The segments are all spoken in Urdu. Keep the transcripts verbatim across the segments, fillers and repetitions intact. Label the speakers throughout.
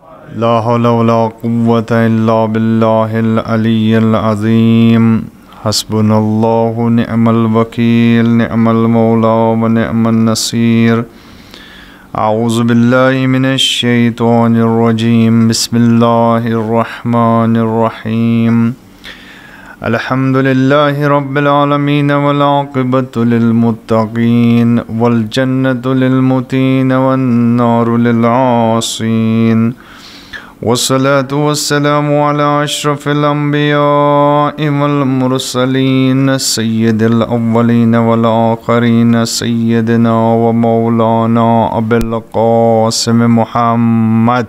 Speaker 1: لا حول ولا قوة إلا بالله العلي العظيم حسبنا الله نعم الوكيل نعم المولى ونعم النصير أعوذ بالله من الشيطان الرجيم بسم الله الرحمن الرحيم الحمد لله رب العالمين والعاقبة للمتقين والجنة للمتقين والنار للعاصين والصلاة والسلام على أشرف الأنبياء والمرسلين سيد الأولين والآخرين سيدنا ومولانا أبي القاسم محمد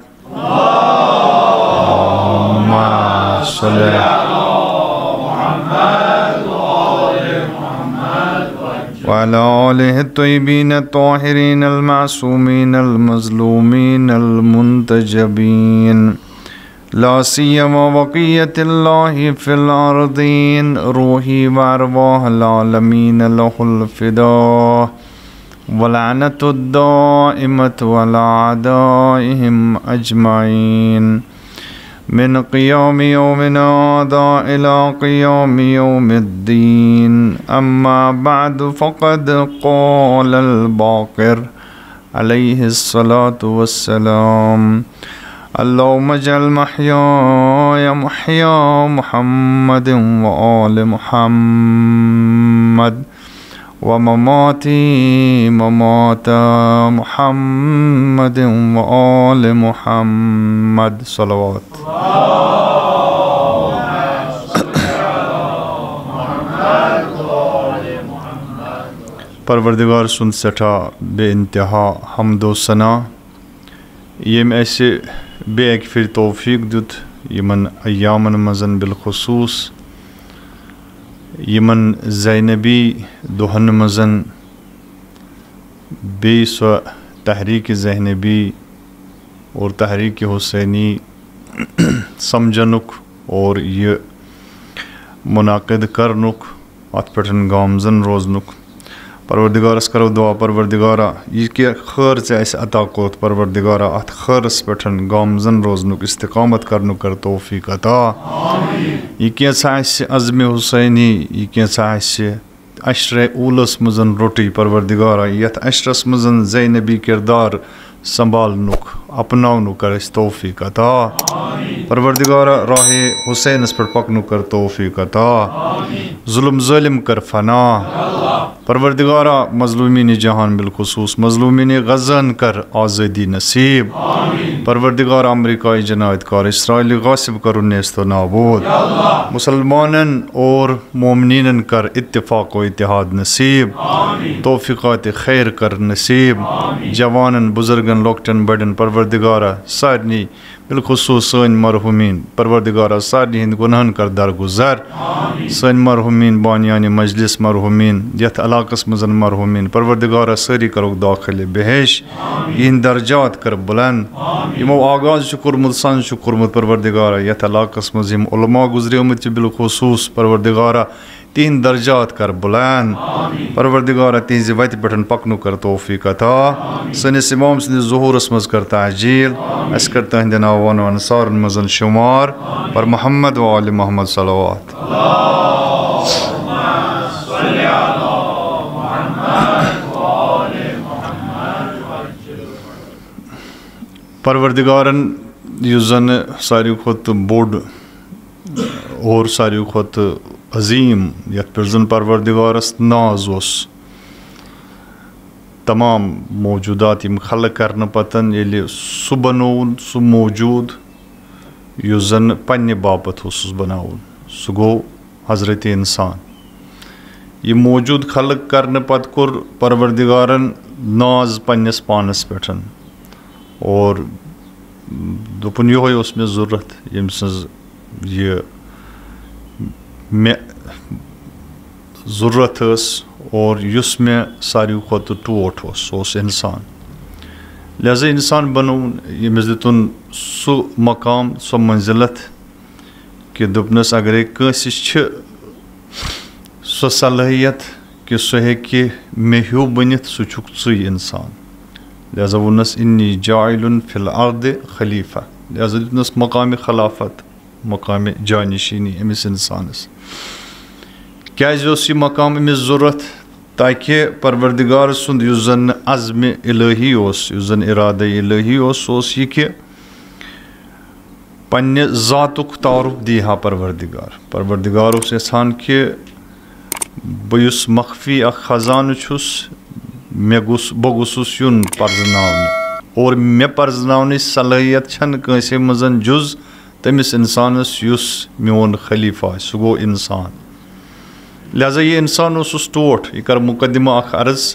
Speaker 1: اللهم صل وعلى آله الطيبين الطاهرين المعصومين المظلومين المنتجبين لا سيما بقية الله في الأرضين روحي وأرواح العالمين له الفداء واللعنة الدائمة على أعدائهم أجمعين من قيام يومنا هذا إلى قيام يوم الدين أما بعد فقد قال الباقر عليه الصلاة والسلام اللهم اجعل محياي محيا محمد وآل محمد ومماتي ممات محمد وآل محمد صلوات پروردگار سن سٹھا بے انتہا حمد و ثنا یم اسہ بیک پھر توفیق دیت یمن ایامن مزن بالخصوص یمن زینبی دہن مزن بی سو تحریک زینبی اور تحریک حسینی سمجھنک اور یہ منعقد کرنک ات پٹھن گامزن روزنک پروردگارس کرو دعا پروردگارا یہ کہ خیر سے ایسے عطا کوت پروردگارا ات خیرس پٹھن گامزن روزنک استقامت کرنک کر توفیق عطا یہ کیسا ایسے عزم حسینی یہ کیسا ایسے عشر اولس مزن روٹی پروردگارا یت عشرس مزن زینبی کردار سنبھالنک اپناؤنک کر اس توفیق عطا پروردگارا راہ حسین اس پر پکنو کر توفیق عطا ظلم ظالم کر فنا پروردگارا مظلومین جہان بالخصوص مظلومین غزن کر آزادی نصیب پروردگارا امریکائی جنایت کار اسرائیلی غاصب کر نیست و نابود مسلمانن اور مومنین کر اتفاق و اتحاد نصیب توفیقات خیر کر نصیب جوانن بزرگن لوکٹن بڑن پروردگارا سارنی بالخصوص سن مرحومین پروردگارا سارنی ہند گناہن کر درگزر سن مرحومین بانیان مجلس مرحومین یت علاقس مزن مرحومین پروردگارا ساری کرو داخل بہش یہ درجات کر بلند یمو آغاز شکر مد سان شکر مد پروردگارا یت علاقس مزم علماء گزری مت بالخصوص پروردگارا تین درجات کر بلند پروردگارا تین زیوت پٹھن پکنو کر توفیق عطا سنس امام سن ظہور اسمز کر تعجیل اس کرتا ہندن آوان و انصار مزن شمار پر محمد و آل محمد صلوات پروردگارن یُس زن ساروی کھوت بوڑ اور ساروی کھوت عظیم یت پر زن پروردگارس ناز اس تمام موجودات یم خلق کرنے پتن یلی سو بنون سو موجود یُس زن پنہ باپت اوسُس بناون سو گو حضرت انسان یہ موجود خلق کرنے پت کور پروردگارن ناز پنس پانس پٹھن اور دپن یہ اس میں ضرورت یم سز یہ میں ضرورت اس اور یس میں ساروی کھوت ٹوٹ اس اس انسان لہذا انسان بنون یمس دتن سو مقام سو منزلت کہ دپنس اگرے کٲنٛسہِ چھ سو صلاحیت کہ سہ ہیکہِ مےٚ ہیوٗ بٔنِتھ سُہ چھُکھ ژٕے انسان لہذا ووٚننس انی جاعلٌ فی الارض خلیفہ لہذا دیُتنَس مقامِ خلافت مقامِ جانشینی أمِس اِنسانَس کیٛازِ اوس یہِ مقام أمِس ضوٚرَتھ تاکہِ پروردِگار سُنٛد یُس زَن عزمِ الہی اوس یُس زَن اِرادَے الہی اوس سُہ اوس یہِ کہِ پنٛنہِ ذاتُک تعارُف دی ہا پروردِگار پروردِگار اوس یَژھان کہِ بہٕ یُس مخفی اکھ خزانہٕ چھُس مےٚ گوٚژھ بہٕ گوٚژھُس یُن پرزناونہٕ اور مےٚ پرزناونٕچ صلٲحیت چھَنہٕ کٲنٛسے منٛز جُز تٔمِس اِنسانَس یُس میون خلیٖفہ آسہِ سُہ گوٚو اِنسان لہذا یہِ اِنسان اوسُس ٹوٹھ یہِ کَرٕ مُقدِمہ اکھ عرض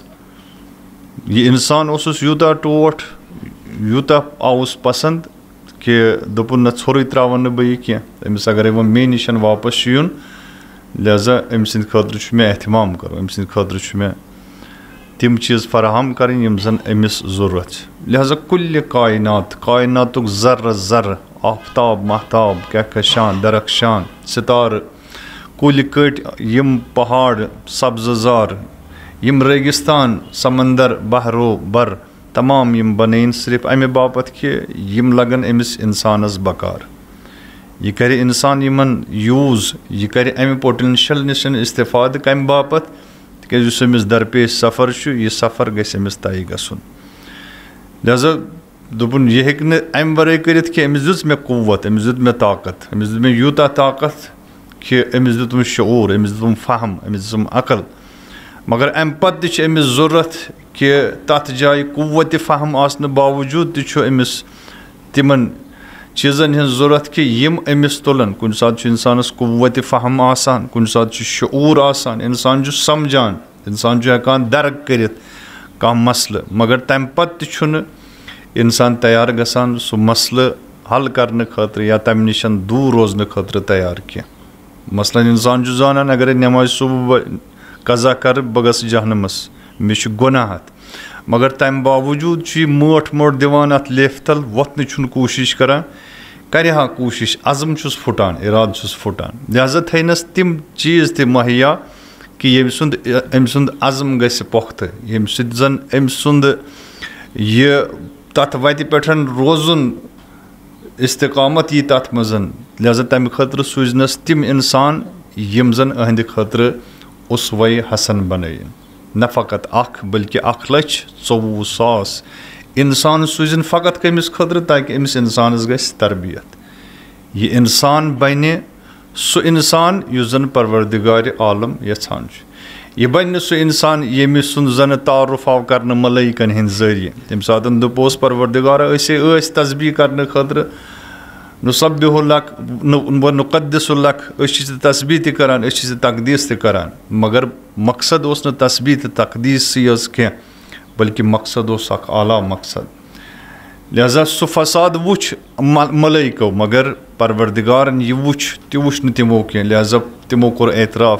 Speaker 1: یہِ اِنسان اوسُس یوٗتاہ ٹوٹھ یوٗتاہ آوُس پسنٛد کہِ دوٚپُن نہ ژھوٚرُے ترٛاوَن نہٕ بہٕ یہِ کینٛہہ أمِس اگرے وۄنۍ مے نِش واپس چھُ یُن لہذا أمۍ سٕنٛدِ خٲطرٕ چھُ مےٚ احتمام کَرُن أمۍ سٕنٛدِ خٲطرٕ چھُ مےٚ تِم چیٖز فراہم کَرٕنۍ یِم زَن أمِس ضوٚرَتھ چھِ لہذا کُلہِ کاینات کایناتُک ذرٕ ذرٕ آفتاب محتاب کہکشان درخشان سِتارٕ کُلۍ کٔٹۍ یِم پہاڑ سبزٕ زار یِم ریگِستان سمندر بحرو بر تمام یِم بنٲیِن صرف اَمہِ باپتھ کہِ یِم لگن أمِس اِنسانَس بکار یہِ کرِ اِنسان یِمن یوٗز یہِ کرِ اَمہِ پوٹینشل نِش استفادٕ کَمہِ باپتھ تِکیٛازِ یُس أمِس درپیش سفر چھُ یہِ سفر گژھِ أمِس طے گژھُن لہذا دوٚپُن یہِ ہیٚکہِ نہٕ اَمہِ ورٲے کٔرِتھ کہِ أمِس دِژ مےٚ قوت أمِس دیُت مےٚ طاقت أمِس دیُت مےٚ یوٗتاہ طاقت کہِ أمِس دیُتُم شعوٗر أمِس دیُتُم فہم أمِس دِژٕم عقل مگر اَمہِ پتہٕ تہِ چھِ أمِس ضوٚرَتھ کہِ تَتھ جایہِ قوتِ فہم آسنہٕ باوجوٗد تہِ چھُ أمِس تِمن چیٖزن ہِنٛز ضوٚرَتھ کہِ یِم أمِس تُلن کُنہِ ساتہٕ چھُ اِنسانس قوتِ فہم آسان کُنہِ ساتہٕ چھُ شعوٗر آسان اِنسان چھُ سمجھان اِنسان چھُ ہٮ۪کان درک کٔرِتھ کانٛہہ مسلہٕ مگر تَمہِ پتہٕ تہِ چھُنہٕ اِنسان تیار گژھان سُہ مسلہٕ حل کرنہٕ خٲطرٕ یا تَمہِ نِش دوٗر روزنہٕ خٲطرٕ تیار کینٛہہ مثلاً اِنسان چھُ زانان اگرے نٮ۪مازِ صُبح بہٕ قضا کرٕ بہٕ گژھٕ جہنمس مےٚ چھُ گۄناہ اتھ مگر تَمہِ باوجوٗد چھُ یہِ مٲٹھ مٲٹھ دِوان اتھ لیفہِ تل وۄتھنٕچ چھُنہٕ کوٗشش کران کرِ ہا کوٗشش عزم چھُس پھٕٹان ارادٕ چھُس پھٕٹان لہذا تھٲینس تِم چیٖز تہِ مہیا کہِ ییٚمہِ سُنٛد أمۍ سُنٛد عزم گژھِ پۄختہٕ ییٚمہِ سۭتۍ زن أمۍ سُنٛد یہِ تتھ وتہِ پٮ۪ٹھ روزُن استقامت یی تتھ منٛز لہذا تمہِ خٲطرٕ سوٗزنس تِم اِنسان یِم زن أہنٛدِ خٲطرٕ اُسوے حسن بنٲیِن نہ فقط اکھ بلکہِ اکھ لچھ ژوٚوُہ ساس اِنسان سوٗزِن فقط کٔمِس خٲطرٕ تاکہِ أمِس اِنسانس گژھِ تربیت یہِ اِنسان بنہِ سُہ اِنسان یُس زن پروردِگارِ عالم یژھان چھُ یہِ بنہِ نہٕ سُہ اِنسان ییٚمِس سُنٛد زنہٕ تعارُف آو کرنہٕ ملٲیکن ہٕنٛدۍ ذٔریعہٕ تمہِ ساتہٕ دوٚپوس پروردِگارا أسے ٲسۍ تسبیح کرنہٕ خٲطرٕ نُسبِحُ لک نُقدِسُ لک أسۍ چھِ ژےٚ تسبیح تہِ کران أسۍ چھِ ژےٚ تقدیٖس تہِ کران مگر مقصد اوس نہٕ تسبیح تہٕ تقدیٖسٕے یٲژ کینٛہہ بلکہِ مقصد اوس اکھ اعلیٰ مقصد لہذا سُہ فساد وٕچھ ملٲیکو مگر پروردِگارن یہِ وٕچھ تہِ وٕچھ نہٕ تِمو کینٛہہ لہذا تِمو کوٚر اعتراف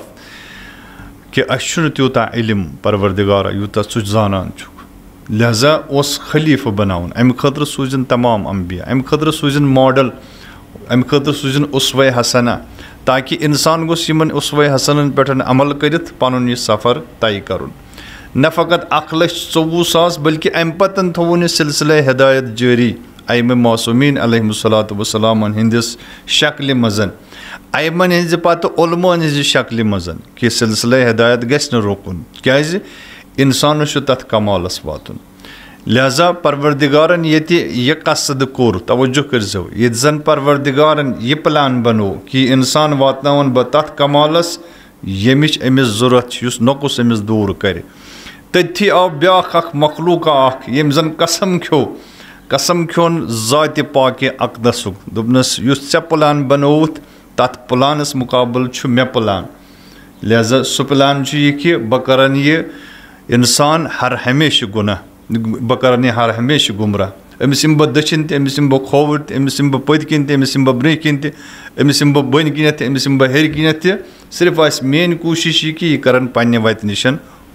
Speaker 1: کہِ اَسہِ چھُنہٕ تیوٗتاہ علم پروردِگارا یوٗتاہ ژٕ زانان چھُکھ لہذا اوس خلیٖفہٕ بناوُن اَمہِ خٲطرٕ سوٗزِن تمام انبیا اَمہِ خٲطرٕ سوٗزِن ماڈل اَمہِ خٲطرٕ سوٗزِن اُسوے حسنا تاکہِ اِنسان گوٚژھ یِمن اُسوے حسنن پٮ۪ٹھ عمل کٔرِتھ پنُن یہِ سفر طے کرُن نہ فقط اکھ لچھ ژوٚوُہ ساس بلکہِ اَمہِ پتہٕ تھووُن یہِ سلسلے ہدایت جٲری اَیمہِ معصوٗمیٖن علیہم الصلاتُ وسلامن ہِنٛدِس شکلہِ منٛز اَیمن ہِنٛزِ پتہٕ عُلماہن ہِنٛزِ شکلہِ منٛز کہِ سلسلے ہدایت گژھِ نہٕ رُکُن کیٛازِ اِنسانس چھُ تتھ کمالس واتُن لہذا پروردِگارن ییٚتہِ یہِ قصد کوٚر توجہ کٔرزیٚو ییٚتہِ زن پروردِگارن یہِ پلان بنوو کہِ اِنسان واتناوَن بہٕ تتھ کمالس ییٚمِچ أمِس ضوٚرتھ چھِ یُس نۄقُس أمِس دوٗر کرِ تٔتھی آو بیٛاکھ اکھ مخلوٗقا اکھ ییٚمۍ زن قسم کھیوٚو قسم کھیوٚن ذاتہِ پاکہِ اقدسُک دوٚپنس یُس ژےٚ پلان بنووُتھ تتھ پلانس مُقابل چھُ مےٚ پلان لہذا سُہ پلان چھُ یہِ کہِ بہٕ کرن یہِ اِنسان ہر ہمیشہٕ گۄناہ بہٕ کرن یہِ ہر ہمیشہٕ گُمراہ أمِس یِمہٕ بہٕ دٔچھِنۍ تہِ أمِس یِمہٕ بہٕ کھووُر تہِ أمِس یِمہٕ بہٕ پٔتۍ کِنۍ تہِ أمِس یِمہٕ بہٕ برٛونٛہہ کِنۍ تہِ أمِس یِمہٕ بہٕ بٔنۍ کِنٮ۪تھ تہِ أمِس یِمہٕ بہٕ ہیٚرِ کِنٮ۪تھ تہِ صرف آسہِ میٲنۍ کوٗشِش یہِ کہِ یہِ کرن پننہِ وتہِ نِش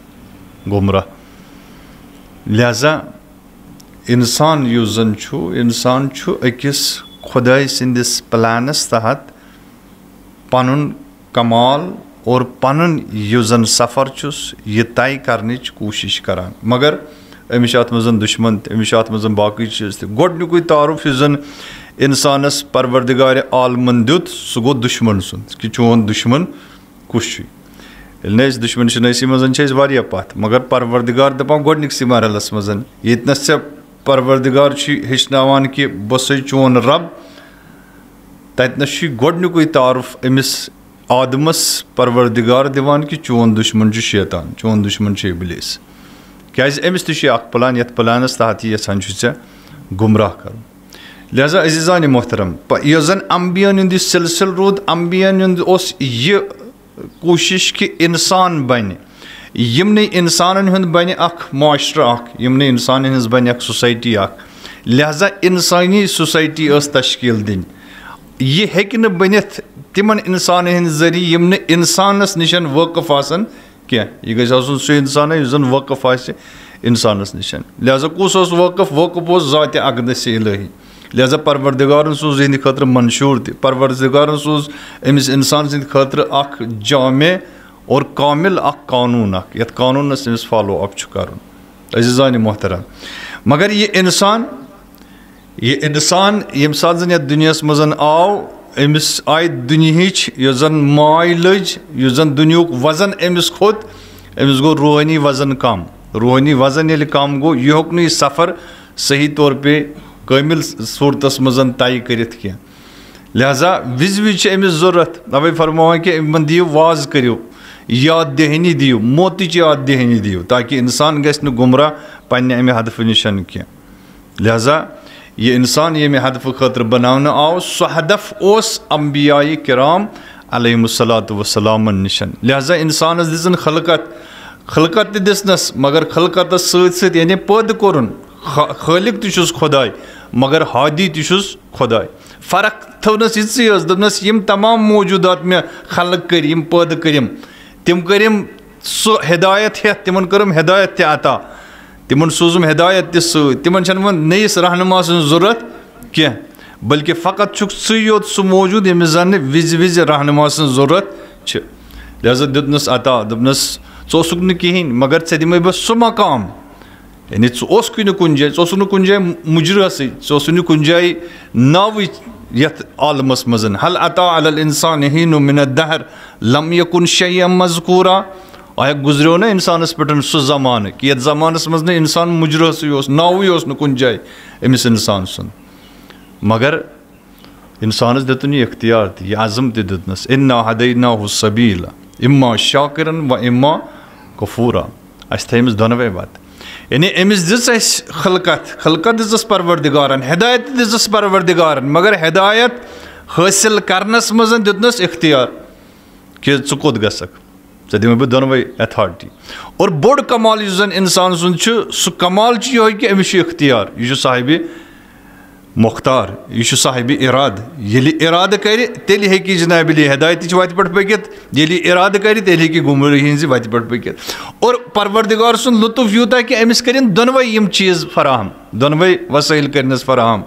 Speaker 1: گُمراہ لہذا اِنسان یُس زن چھُ اِنسان چھُ أکِس خۄداے سٕنٛدِس پلانس تحت پنُن کمال اور پنُن یُس زن سفر چھُس یہِ طے کرنٕچ کوٗشش کران مگر أمِس چھِ اتھ منٛز دُشمن تہِ أمِس چھِ اتھ منٛز باقٕے چیٖز تہِ گۄڈنیُکُے تعارُف یُس زن انسانس پروردگار عالمن دیت سہ گو دشمن سند کہ چون دشمن کس چھ ییٚلہِ نہٕ أسۍ دُشمن شنٲسی منٛز چھِ أسۍ واریاہ پتھ مگر پروردگار دپان گۄڈنِکسٕے مرحلس منٛز ییٚتنس ژےٚ پروردگار چھُے ہیٚچھناوان کہ بہٕ چھُسے چون رب تتنس چھُے گۄڈنیُکُے تعارُف أمِس آدمس پروردگار دِوان کہ چون دشمن چھُ شیطان چون دشمن چھُ ابلیس کیازِ أمِس تہِ چھُ اکھ پلان یتھ پلانس تحت یہِ یژھان چھُ ژےٚ گمراہ کرُن لہذا عزیزانِ محترم یۄس زن امبین ہُنٛد یہِ سلسلہٕ روٗد امبین ہُنٛد اوس یہِ کوٗشش کہ انسان بنہِ یِمنٕے انسانن ہُنٛد بنہِ اکھ معاشرٕ اکھ یِمنٕے انسانن ہٕنٛز بنہِ اکھ سوسایٹی اکھ لہذا انسٲنی سوسایٹی ٲس تشکیٖل دِنۍ یہِ ہیٚکہِ نہٕ بٔنِتھ تِمن انسانن ہٕنٛدِ ذٔریعہٕ یِم نہٕ انسانس نِش وٲقف آسن کینٛہہ یہِ گژھِ آسُن سُہ انسانا یُس زن وٲقف آسہِ انسانس نِش لہذا کُس اوس وٲقف وٲقف اوس ذاتِ اقدس الہی لہذا پروردگارن سوٗز یِہنٛدِ خٲطرٕ منشوٗر تہِ پروردگارن سوٗز أمِس انسان سٕنٛدِ خٲطرٕ اکھ جامع اور کامل اکھ قانوٗن اکھ یتھ قانوٗنس أمِس فالو اپ چھُ کرُن عزیزانِ محترم مگر یہِ انسان یہِ انسان ییٚمہِ ساتہٕ زن یتھ دُنیاہس منٛز آو أمِس آیہِ دُنیہٕچ یۄس زن ماے لٔج یُس زن دُنیہُک وزن أمِس کھوٚت أمِس گوٚو روحٲنی وزن کم روحٲنی وزن ییٚلہِ کم گوٚو یہِ ہیوٚک نہٕ یہِ سفر صحیح طور پے کٲمِل صوٗرتس منٛز طے کٔرِتھ کینٛہہ لہذا وِزِ وِزِ چھِ أمِس ضوٚرتھ تَوَے فرماوان کہِ یِمن دِیِو واز کٔرِو یاد دہٲنی دِیِو موتٕچ یاد دہٲنی دِیِو تاکہِ انسان گژھِ نہٕ گُمراہ پننہِ امہِ ہدفہٕ نِش کینٛہہ لہذا یہِ انسان ییٚمہِ ہدفہٕ خٲطرٕ بناونہٕ آو سُہ ہدف اوس انبیاءِ کرام علیہم الصلاۃ وسلامن نِش لہذا انسانس دِژٕن خلقت خلقت تہِ دِژنس مگر خلقتس سۭتۍ سۭتۍ یعنی پٲدٕ کوٚرُن خٲلق تہِ چھُس خۄداے مگر ہادی تہِ چھُس خۄداے فرق تھٲونس یِژٕے ٲس دوٚپنس یِم تمام موجوٗدات مےٚ خلق کٔرۍ یِم پٲدٕ کٔرِم تِم کٔرِم سُہ ہدایت ہیٚتھ تِمن کٔرٕم ہدایت تہِ عطا تِمن سوٗزُم ہدایت تہِ سۭتۍ تِمن چھنہٕ وۄنۍ نٔیِس رہنما سٕنٛز ضوٚرتھ کینٛہہ بٔلکہِ فقط چھُکھ ژٕے یوت سُہ موجوٗد ییٚمِس زن نہٕ وِزِ وِزِ رہنما سٕنٛز ضوٚرتھ چھِ لہذا دیُتنس عطا دوٚپنس ژٕ اوسُکھ نہٕ کِہینۍ مگر ژےٚ دِمے بہٕ سُہ مقام یعنی ژٕ اوسکُے نہٕ کُنہِ جایہِ ژٕ اوسُکھ نہٕ کُنہِ جایہِ مُجرٲسٕے ژٕ اوسُکھ نہٕ کُنہِ جایہِ ناوٕے یتھ عالمس منٛز حل عطا علی الانسان حیٖنٌ مِن الدہر لم یکُن شیئا مذکوٗرا آیا گُزریو نا انسانس پٮ۪ٹھ سُہ زمانہٕ کہِ یتھ زمانس منٛز نہٕ انسان مُجرٲسٕے اوس ناوٕے اوس نہٕ کُنہِ جایہِ أمِس انسان سُنٛد مگر انسانس دِتُن یہِ اختیار تہِ یہِ عزم تہِ دیُتنس اِنا ہدیناہُ السبیٖل اما شاکرن و اما کفوٗرا اسہِ تھٲے أمِس دۄنوے وتہٕ یعنی أمِس دِژ اَسہِ خلقت خلقت دِژٕس پروردگارن ہدایت تہِ دِژٕس پروردگارن مگر ہدایت حٲصِل کرنس منٛز دیُتنس اختیار کہِ ژٕ کوٚت گژھکھ ژےٚ دِمے بہٕ دۄنوے ایتھارٹی اور بوٚڑ کمال یُس زن انسان سُنٛد چھُ سُہ کمال چھُ یِہوے کہِ أمِس چھُ اختیار یہِ چھُ صاحبِ مۄختار یہِ چھُ صاحبِ ارادٕ ییٚلہِ یہِ ارادٕ کرِ تیٚلہِ ہیٚکہِ یہِ جنابِ علی ہدایتٕچ وتہِ پٮ۪ٹھ پٔکِتھ ییٚلہِ یہِ ارادٕ کرِ تیٚلہِ ہیٚکہِ گُمرٲہی ہِنٛزِ وتہِ پٮ۪ٹھ پٔکِتھ اور پروردگار سُنٛد لُطف یوٗتاہ کہِ أمِس کٔرِنۍ دۄنوے یِم چیٖز فراہم دۄنوے وسٲیِل کٔرنس فراہم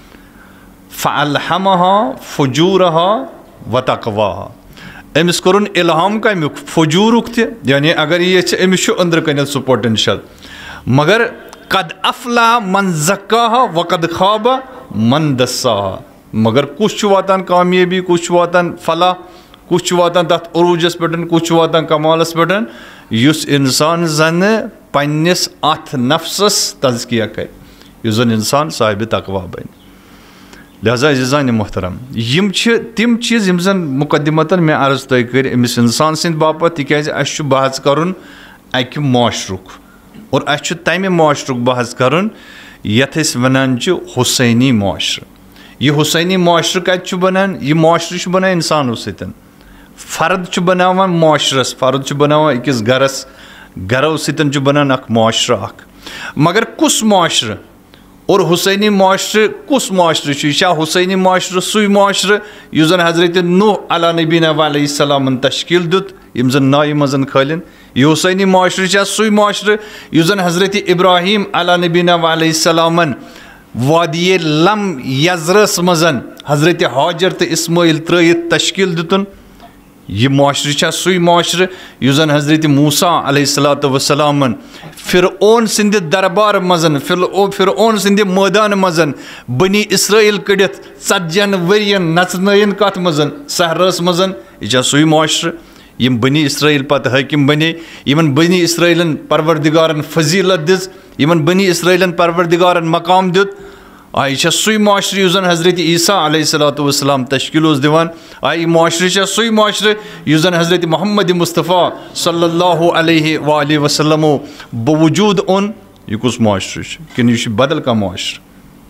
Speaker 1: فالحمہا فجوٗرہا و تقواہا أمِس کوٚرُن اِلہام کمیُک فجوٗرُک تہِ یعنی اگر یہِ یژھِ أمِس چھُ أنٛدرٕ کَنٮ۪تھ سُہ پوٹینشل مگر قد افلح من زکاہا وقد خابا من دساہا مگر کُس چھُ واتان کامیٲبی کُس چھُ واتان فلاح کُس چھُ واتان تتھ عروٗجس پٮ۪ٹھ کُس چھُ واتان کمالس پٮ۪ٹھ یُس انسان زنہٕ پننِس اتھ نفسس تزکیہ کرِ یُس زن انسان صاحبِ تقوا بنہِ لہذا عزیزانِ محترم یِم چھِ تِم چیٖز یِم زن مُقدمتن مےٚ عرض تۄہہِ کٔرۍ أمِس انسان سٕنٛدِ باپتھ تِکیازِ اسہِ چھُ بحث کرُن اکہِ معاشرُک اور اسہِ چھُ تمہِ معاشرُک بحث کرُن یتھ أسۍ ونان چھِ حُسینی معاشرٕ یہِ حُسینی معاشرٕ کتہِ چھُ بنان یہِ معاشرٕ چھُ بنان انسانو سۭتۍ فرد چھُ بناوان معاشرس فرد چھُ بناوان أکِس گرس گرو سۭتۍ چھُ بنان اکھ معاشرٕ اکھ مگر کُس معاشرٕ اور حُسینی معاشرٕ کُس معاشرٕ چھُ یہِ چھا حُسینی معاشرٕ سُے معاشرٕ یُس زن حضرت نوح علیٰ نبیٖنہ علیہ السلامن تشکیٖل دیُت یِم زن نایہِ منٛز کھٲلِن یہِ حُسینی معاشرٕ چھا سُے معاشرٕ یُس زن حضرت ابراہیم علیٰ نبیٖنہ علیہ السلامن وادیے لم یزرس منٛز حضرت حاجر تہٕ اسمٲعیل ترٲیِتھ تشکیٖل دِتُن یہ معاشرٕ چھا سُے معاشرٕ یُس زن حضرت موسیٰ علیہ الصلوۃ والسلامن فرعون سٕنٛدِ دربار منٛز فرعون سٕنٛدِ مٲدان منٛز بنی اسرائیل کٔڑِتھ ژتجین ؤرین نژنٲیِن کتھ منٛز صحراہس منٛز یہِ چھا سُے معاشرٕ یِم بنی اسرائیل پتہٕ حٲکِم بنے یِمن بنی اسرائیلن پروردگارن فضیلت دِژ یِمن بنی اسرائیلن پروردگارن مقام دیُت آ یہِ چھا سُے معاشرٕ یُس زن حضرت عیسیٰ علیہ الصلوۃ والسلام تشکیل اوس دِوان آ یہِ معاشرٕ چھا سُے معاشرٕ یُس زن حضرت محمد مصطفیٰ صلی اللہ علیہ وآلہ وسلمو بوجوٗد اوٚن یہِ کُس معاشرٕ چھُ کِنہٕ یہِ چھُ بدل کانٛہہ معاشرٕ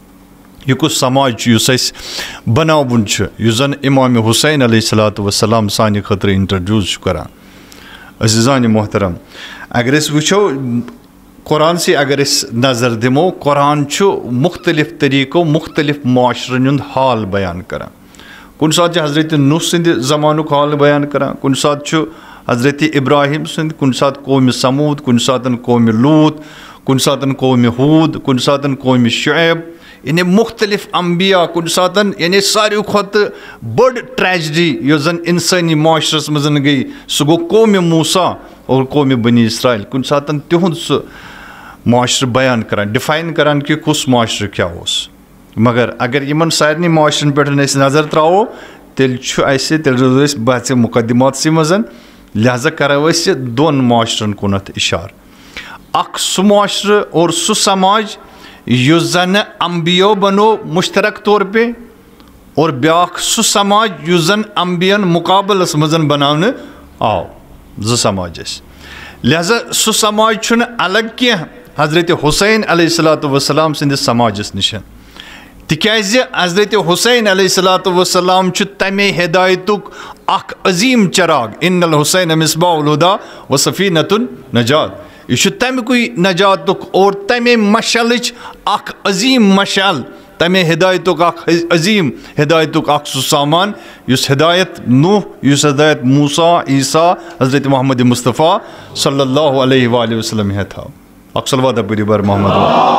Speaker 1: یہِ کُس سماج چھُ یُس اَسہِ بناوُن چھُ یُس زن امام حُسین علیہ الصلوۃ والسلام سانہِ خٲطرٕ انٹرڈیوٗس چھُ کران عزیزانہِ محترم اگر أسۍ وٕچھو قرآنسٕے اگر أسۍ نظر دِمو قرآن چھُ مختلف طریٖقو مختلف معاشرن ہُنٛد حال بیان کران کُنہِ ساتہٕ چھُ حضرت نوح سٕنٛدِ زمانُک حال بیان کران کُنہِ ساتہٕ چھُ حضرت ابراہیم سٕنٛدِ کُنہِ ساتہٕ قومہِ سموٗد کُنہِ ساتہٕ قومہِ لوٗط کُنہِ ساتہٕ قومہِ ہوٗد کُنہِ ساتہٕ قومہِ شعیب یعنی مختلف انبیا کُنہِ ساتہٕ یعنی ساروی کھۄتہٕ بٔڑ ٹریجڈی یۄس زن اِنسٲنی معاشرس منٛز گٔے سُہ گوٚو قومہِ موسیٰ اور قومہِ بنی اسرائیل کُنہِ ساتہٕ تِہُنٛد سُہ معاشرٕ بیان کران ڈِفاین کران کہِ کُس معاشرٕ کیاہ اوس مگر اگر یِمن سارنٕے معاشرن پٮ۪ٹھ أسۍ نظر ترٛاوو تیٚلہِ چھُ اَسہِ تیٚلہِ روزو أسۍ بہٕ ژےٚ مُقدِماتسٕے منٛز لہٰذا کرو أسۍ دۄن معاشرن کُنتھ اِشارٕ اکھ سُہ معاشرٕ اور سُہ سماج یُس زنہٕ امبِیو بنوو مُشترک طور پے اور بیٛاکھ سُہ سماج یُس زن امبین مُقابلس منٛز بناونہٕ آو زٕ سماج ٲسۍ لہٰذا سُہ سماج چھُنہٕ الگ کینٛہہ حضرت حُسین علیہ الصلوۃ والسلام سٕنٛدِس سماجس نِش تِکیازِ حضرت حُسین علیہ الصلوۃ والسلام چھُ تمے ہدایتُک اکھ عظیٖم چراغ اِن الحُسین مصباح الہُدا و سفیٖنۃ النجات یہِ چھُ تمہِ کُے نجاتُک اور تمے مشعلٕچ اکھ عظیٖم مشعل تمے ہدایتُک اکھ عظیٖم ہدایتُک اکھ سُہ سامان یُس ہدایت نوح یُس ہدایت موسیٰ عیسیٰ حضرت محمد مصطفیٰ صلی اللہ علیہ وآلہ وسلم ہیٚتھ آو اکھ صلوات پٔرِو بر محمد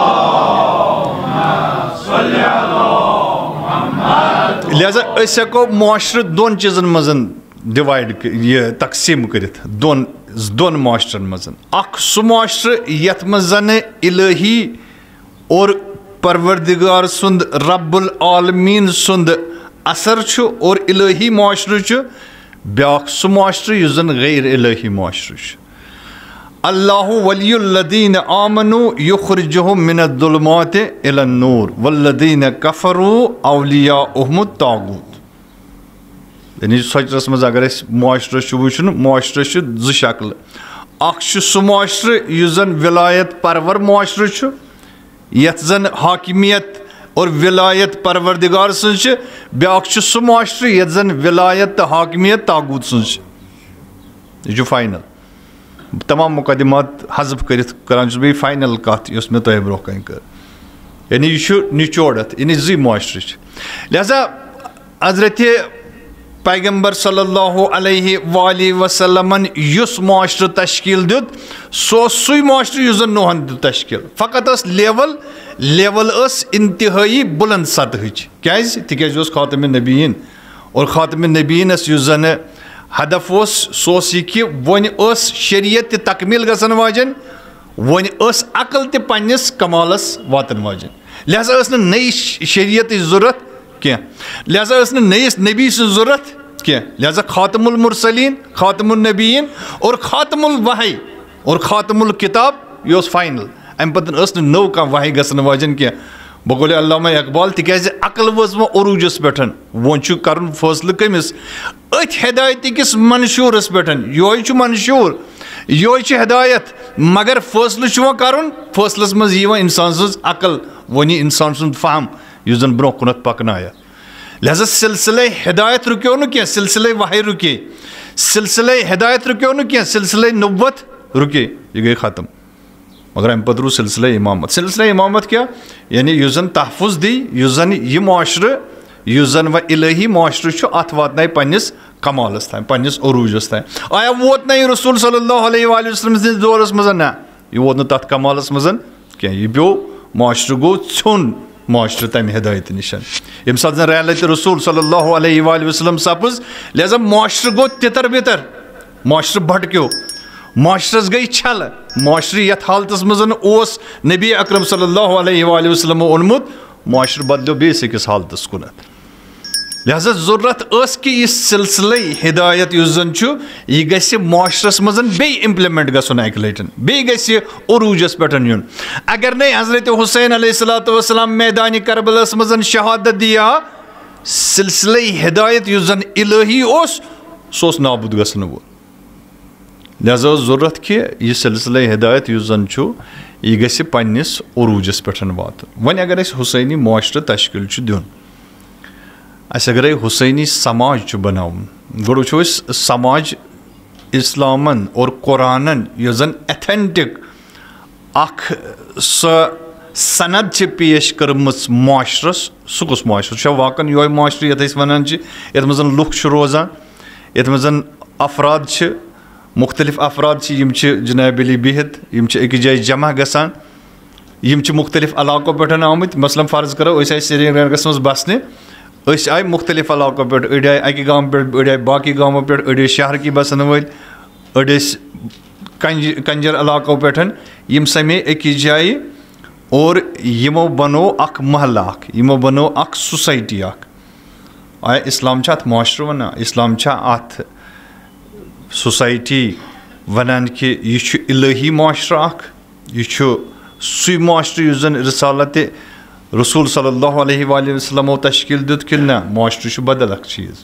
Speaker 1: لہٰذا أسۍ ہٮ۪کو معاشرٕ دۄن چیٖزن منٛز ڈِوایڈ یہِ تقسیٖم کٔرِتھ دۄن دۄن معاشرن منٛز اکھ سُہ معاشرٕ یتھ منٛز زنہٕ الہی اور پروردگار سُنٛد رب العالمیٖن سُنٛد اثر چھُ اور الہی معاشرٕ چھُ بیٛاکھ سُہ معاشرٕ یُس زن غیر الہی معاشرٕ چھُ اللہ ولی الذین آمنوا یخرجہم من الظلمات الی النور والذین کفروا اولیاؤہم الطاغوت یعنی سۄچرس منٛز اگر أسۍ معاشرٕ چھُ وٕچھُن معاشرٕ چھُ زٕ شکلہٕ اکھ چھُ سُہ معاشرٕ یُس زن ولایت پرور معاشرٕ چھُ یتھ زن حاکمیت اور ولایت پروردگار سٕنٛز چھِ بیٛاکھ چھُ سُہ معاشرٕ یتھ زن ولایت تہٕ حاکمیت طاغوت سٕنٛز چھِ یہِ چھُ فاینل تمام مقدمات حذف کٔرِتھ کران چھُس بہٕ یہِ فاینل کتھ یۄس مےٚ تۄہہِ برونٛہہ کَنہِ کٔر یعنی یہِ چھُ نِچوڑ اتھ یعنی زٕے معاشرٕ چھِ لہٰذا حضرتِ پیغمبر صلی اللہ علیہ وآلہ وسلمن یُس معاشرٕ تشکیٖل دیُت سُہ اوس سُے معاشرٕ یُس زن نوحن دیُت تشکیٖل فقط ٲس لیول لیول ٲس انتہٲیی بُلند سطحٕچ کیازِ تِکیازِ یہِ اوس خاتمِ نبیٖن اور خاتمِ نبیٖنس یُس زنہٕ ہدف اوس سُہ اوس یہِ کہِ وۄنۍ ٲس شریعت تہِ تکمیٖل گژھن واجٮ۪ن وۄنۍ ٲس عقل تہِ پننِس کمالس واتن واجٮ۪ن لہٰذا ٲس نہٕ نٔیِس شریعتٕچ ضوٚرتھ کینٛہہ لہٰذا ٲس نہٕ نٔیِس نبی سٕنٛز ضوٚرتھ کینٛہہ لہٰذا خاتم المرسلیٖن خاتم النبیٖن اور خاتم الوحی اور خاتم الکتاب یہِ اوس فاینل امہِ پتہٕ ٲس نہٕ نٔو کانٛہہ وحی گژھن واجٮ۪ن کینٛہہ بہٕ گوٚو علامہ اقبال تِکیازِ عقل وٲژ وۄنۍ عروٗجس پٮ۪ٹھ وۄنۍ چھُ کرُن فٲصلہٕ کٔمِس أتھۍ ہدایتہِ کِس منشوٗرس پٮ۪ٹھ یِہوے چھُ منشوٗر یِہوے چھِ ہدایت مگر فٲصلہٕ چھُ وۄنۍ کرُن فٲصلس منٛز یی وۄنۍ اِنسان سٕنٛز عقل وۄنۍ یی اِنسان سُنٛد فہم یُس زن برونٛہہ کُنتھ پکنایہِ لہٰذا سلسلے ہدایت رُکیو نہٕ کینٛہہ سلسلے وحی رُکے سلسلے ہدایت رُکیو نہٕ کینٛہہ سلسلے نُبوت رُکے یہِ گٔے ختم مگر امہِ پتہٕ روٗد سلسلے امامت سلسلے امامت کیاہ یعنی یُس زن تحفظ دی یُس زن یہِ معاشرٕ یُس زن وۄنۍ الہی معاشرٕ چھُ اتھ واتنایہِ پننِس کمالس تام پننِس عروٗجس تام آیا ووت نہ یہِ رسول صلی اللہ علیہ وآلہ وسلم سٕنٛدِس دورس منٛز نہ یہِ ووت نہٕ تتھ کمالس منٛز کینٛہہ یہِ پیوٚو معاشرٕ گوٚو ژھیوٚن معاشرٕ تَمہِ ہدایتہِ نِش ییٚمہِ ساتہٕ زَن رحلتِ رسوٗل صلی اللہ علیہ وآلہ وسلم سپٕز لہذا معاشرٕ گوٚو تِتر بِتر معاشرٕ بھٹکیو معاشرس گٔے چھلہٕ معاشرٕ یتھ حالتس منٛز اوس نبی اکرم صلی اللہ علیہ وآلہ وسلمو اوٚنمُت معاشرٕ بدلیو بیٚیِس أکِس حالتس کُنتھ لہذا ضروٗرت ٲس کہِ یہِ سلسلے ہدایت یُس زن چھُ یہِ گژھِ معاشرس منٛز بیٚیہِ اِمپلمنٹ گژھُن اکہِ لٹہِ بیٚیہِ گژھِ یہِ عروٗجس پٮ۪ٹھ یُن اگر نَے حضرت حسین علیہ الصلوۃ والسلام میدانِ کربلس منٛز شہادت دِیا سلسلے ہدایت یُس زن الہی اوس سُہ اوس نابوٗد گژھن وول لہذا ٲس ضروٗرت کہِ یہِ سلسلے ہدایت یُس زن چھُ یہِ گژھِ پننِس عروٗجس پٮ۪ٹھ واتُن وۄنۍ اگر أسۍ حُسینی معاشرٕ تشکیٖل چھُ دیُن اَسہِ اگرے حُسینی سماج چھُ بناوُن گۄڈٕ وٕچھو أسۍ سماج اِسلامن اور قرآنن یۄس زن ایتھنٹِک اکھ سۄ سند چھِ پیش کٔرمٕژ معاشرس سُہ کُس معاشرٕ چھُ واقعن یِہوے معاشرٕ یتھ أسۍ ونان چھِ یتھ منٛز زن لُکھ چھِ روزان یتھ منٛز زن افراد چھِ مختلف افراد چھِ یِم چھِ جناب علی بِہِتھ یِم چھِ أکِس جایہِ جمع گژھان یِم چھِ مختلف علاقو پٮ۪ٹھ آمٕتۍ مثلاً فرض کرو أسۍ آیہِ سرینگرس منٛز بسنہِ أسۍ آیہِ مختلف علاقو پٮ۪ٹھ أڑۍ آیہِ اَکہِ گامہٕ پٮ۪ٹھ أڑۍ آیہِ باقٕے گامو پٮ۪ٹھ أڑۍ ٲسۍ شہرکی بسن وٲلۍ أڑۍ ٲسۍ کنج کنجر علاقو پٮ۪ٹھ یِم سمے أکِس جایہِ اور یِمو بنوو اکھ محلہٕ اکھ یِمو بنوو اکھ سوسایٹی اکھ آیا اسلام چھا اتھ معاشرٕ ونان اسلام چھا اتھ سوسایٹی ونان کہِ یہِ چھُ الہی معاشرٕ اکھ یہِ چھُ سُے معاشرٕ یُس زن رسالتِ رسول صلی اللہ علیہ وآلہ وسلمو تشکیٖل دیُت کِنہٕ نہ معاشرٕ چھُ بدل اکھ چیٖز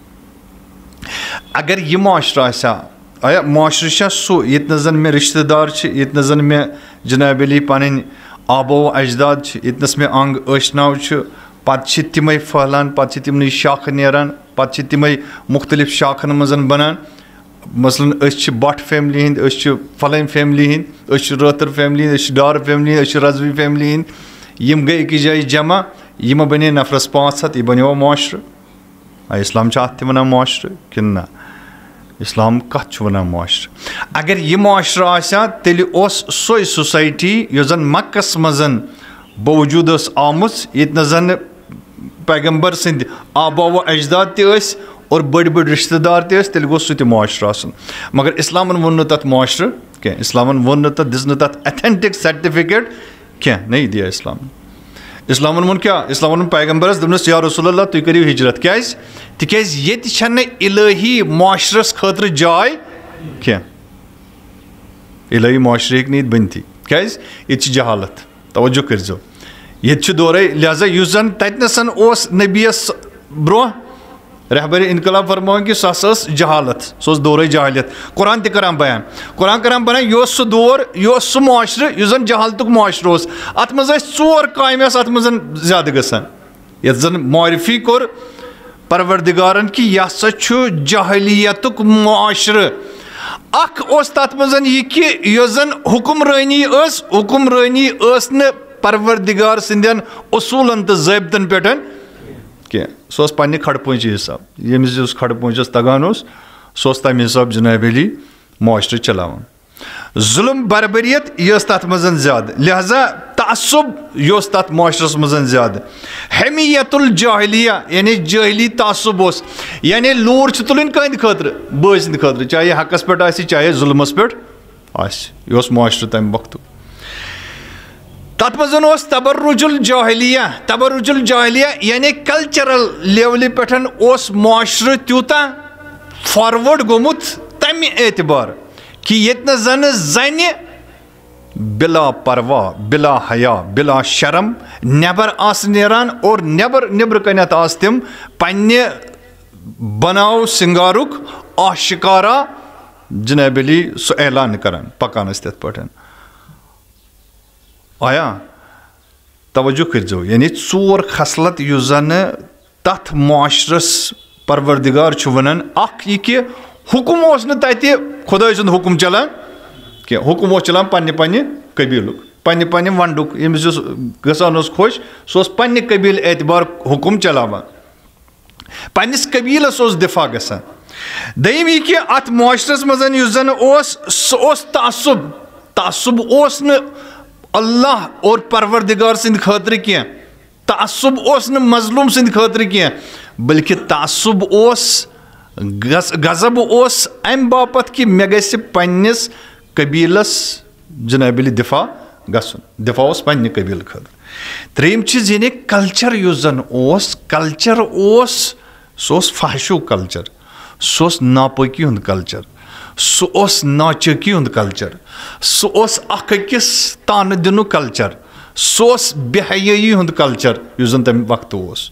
Speaker 1: اگر یہِ معاشرٕ آسہِ ہا آیا معاشرٕ چھا سُہ ییٚتہِ نس زن مےٚ رشتہٕ دار چھِ ییٚتہِ نس زن مےٚ جناب علی پنٕنۍ آبو اجداد چھِ ییٚتہِ نس مےٚ انگ ٲشناو چھُ پتہٕ چھِ تِمے پھٔہلان پتہٕ چھِ تِمنٕے شاخہٕ نیران پتہٕ چھِ تِمے مختلف شاخن منٛز بنان مثلاً أسۍ چھِ بٹ فیملی ہِنٛدۍ أسۍ چھِ فلٲنۍ فیملی ہِنٛدۍ أسۍ چھِ رٲتٕر فیملی ہِنٛدۍ أسۍ چھِ ڈار فیملی ہِنٛدۍ أسۍ چھِ رضوی فیملی ہِنٛدۍ یِم گٔے أکِس جایہِ جمع یِمو بنے نفرس پانٛژھ ہتھ یہِ بنیو معاشرٕ آ اسلام چھا اتھ تہِ ونان معاشرٕ کِنہٕ نہ اسلام کتھ چھُ ونان معاشرٕ اگر یہِ معاشرٕ آسہِ ہا تیٚلہِ اوس سۄے سوسایٹی یۄس زن مکس منٛز بوجوٗد ٲس آمٕژ ییٚتہِ نس زن پیغمبر سٕنٛدۍ آبا و اجداد تہِ ٲسۍ اور بٔڑۍ بٔڑۍ رشتہٕ دار تہِ ٲسۍ تیٚلہِ گوٚژھ سُہ تہِ معاشرٕ آسُن مگر اسلامن ووٚن نہٕ تتھ معاشرٕ کینٛہہ اسلامن ووٚن نہٕ تتھ دِژ نہٕ تتھ ایتھنٹِک سرٹِفکیٹ کینٛہہ نہ دِیا اسلامن اسلامن ووٚن کیٛاہ اسلامن ووٚن پیغمبرس دوٚپنس یا رسول اللہ تُہۍ کٔرِو ہجرت کیٛازِ تِکیٛازِ ییٚتہِ چھنہٕ الہی معاشرس خٲطرٕ جاے کینٛہہ الہی معاشرٕ ہیٚکہِ نہٕ ییٚتہِ بٔنتھٕے کیٛازِ ییٚتہِ چھِ جہالت توجہ کٔرۍزیو ییٚتہِ چھُ دورے لہذا یُس زن تتہِ نسن اوس نبیس برونٛہہ رہبرِ انقلاب فرماوان کہِ سۄ ہسا ٲس جہالت سۄ ٲس دورے جہالیت قرآن تہِ کران بیان قرآن کران بیان یہِ اوس سُہ دور یہِ اوس سُہ معاشرٕ یُس زن جہالتُک معاشرٕ اوس اتھ منٛز ٲسۍ ژور کامہِ آسہٕ اتھ منٛز زیادٕ گژھان یتھ زن معرفی کوٚر پروردِگارن کہِ یہِ ہسا چھُ جہلیتُک معاشرٕ اکھ اوس تتھ منٛز یہِ کہِ یۄس زن حُکمرٲنی ٲس حُکمرٲنی ٲس نہٕ پروردِگار سٕنٛدٮ۪ن اصوٗلن تہٕ ضٲبطن پٮ۪ٹھ کینٛہہ سۄ ٲس پننہِ کھڑ پٲنٛچہِ حساب ییٚمِس یُس کھڑ پٲنٛچس تگان اوس سُہ اوس تمہِ حساب جناب علی معاشرٕ چلاوان ظُلم بربریت یہِ ٲس تتھ منٛز زیادٕ لہذا تعصب یہِ اوس تتھ معاشرس منٛز زیادٕ حمیت الجاہلیہ یعنی جٲہلی تعصب اوس یعنی لوٗر چھِ تُلٕنۍ کٕہٕنٛدِ خٲطرٕ بٲے سٕنٛدِ خٲطرٕ چاہے حقس پٮ۪ٹھ آسہِ چاہے ظُلمس پٮ۪ٹھ آسہِ یہِ اوس معاشرٕ تمہِ وقتُک تتھ منٛز اوس تبرج الجاہلیہ تبرج الجاہلیہ یعنی کلچرل لیولہِ پٮ۪ٹھ اوس معاشرٕ تیوٗتاہ فاروٲڈ گوٚمُت تمہِ اعتبار کہِ ییٚتہِ نس زن زنہِ بِلا پروا بِلا حیا بِلا شرم نٮ۪بر آسہٕ نیران اور نٮ۪بر نٮ۪برٕ کنٮ۪تھ آسہٕ تِم پننہِ بناو سِنگارُک آشکارا جناب علی سُہ اعلان کران پکان ٲسۍ تِتھ پٲٹھۍ آیا توجہ کٔرۍزیو یعنی ژور خصلت یُس زن تتھ معاشرس پروردِگار چھُ ونان اکھ یہِ کہِ حُکُم اوس نہٕ تتہِ خۄداے سُنٛد حُکُم چلان کینٛہہ حُکُم اوس چلان پننہِ پننہِ قبیٖلُک پننہِ پننہِ ونڈُک ییٚمِس یُس گژھان اوس خۄش سُہ اوس پننہِ قبیٖلہٕ اعتبار حُکُم چلاوان پننِس قبیٖلس اوس دِفاع گژھان دوٚیِم یہِ کہِ اتھ معاشرس منٛز یُس زن اوس سُہ اوس تعصب تعصب اوس نہٕ اللہ اور پروردِگار سٕنٛدِ خٲطرٕ کینٛہہ تعصب اوس نہ مظلوم سند خاطر کی بلکہ تعصب اوس غضب اوس ام باپت کہ مے گژھِ پننس قبیلس جناب دفاع گژھُن دفاع اوس پننہِ قبیلہٕ خٲطرٕ. ترٛیِم چیٖز یعنی کلچر یُس زن اوس کلچر اوس سُہ اوس فحشو کلچر, سُہ اوس ناپٲکی ہُنٛد کلچر, سُہ اوس ناچٲکی ہُنٛد کلچر, سُہ اوس اکھ أکِس تانہٕ دِنُک کلچر, سُہ اوس بے حیٲیی ہُنٛد کلچر یُس زن تمہِ وقتہٕ اوس.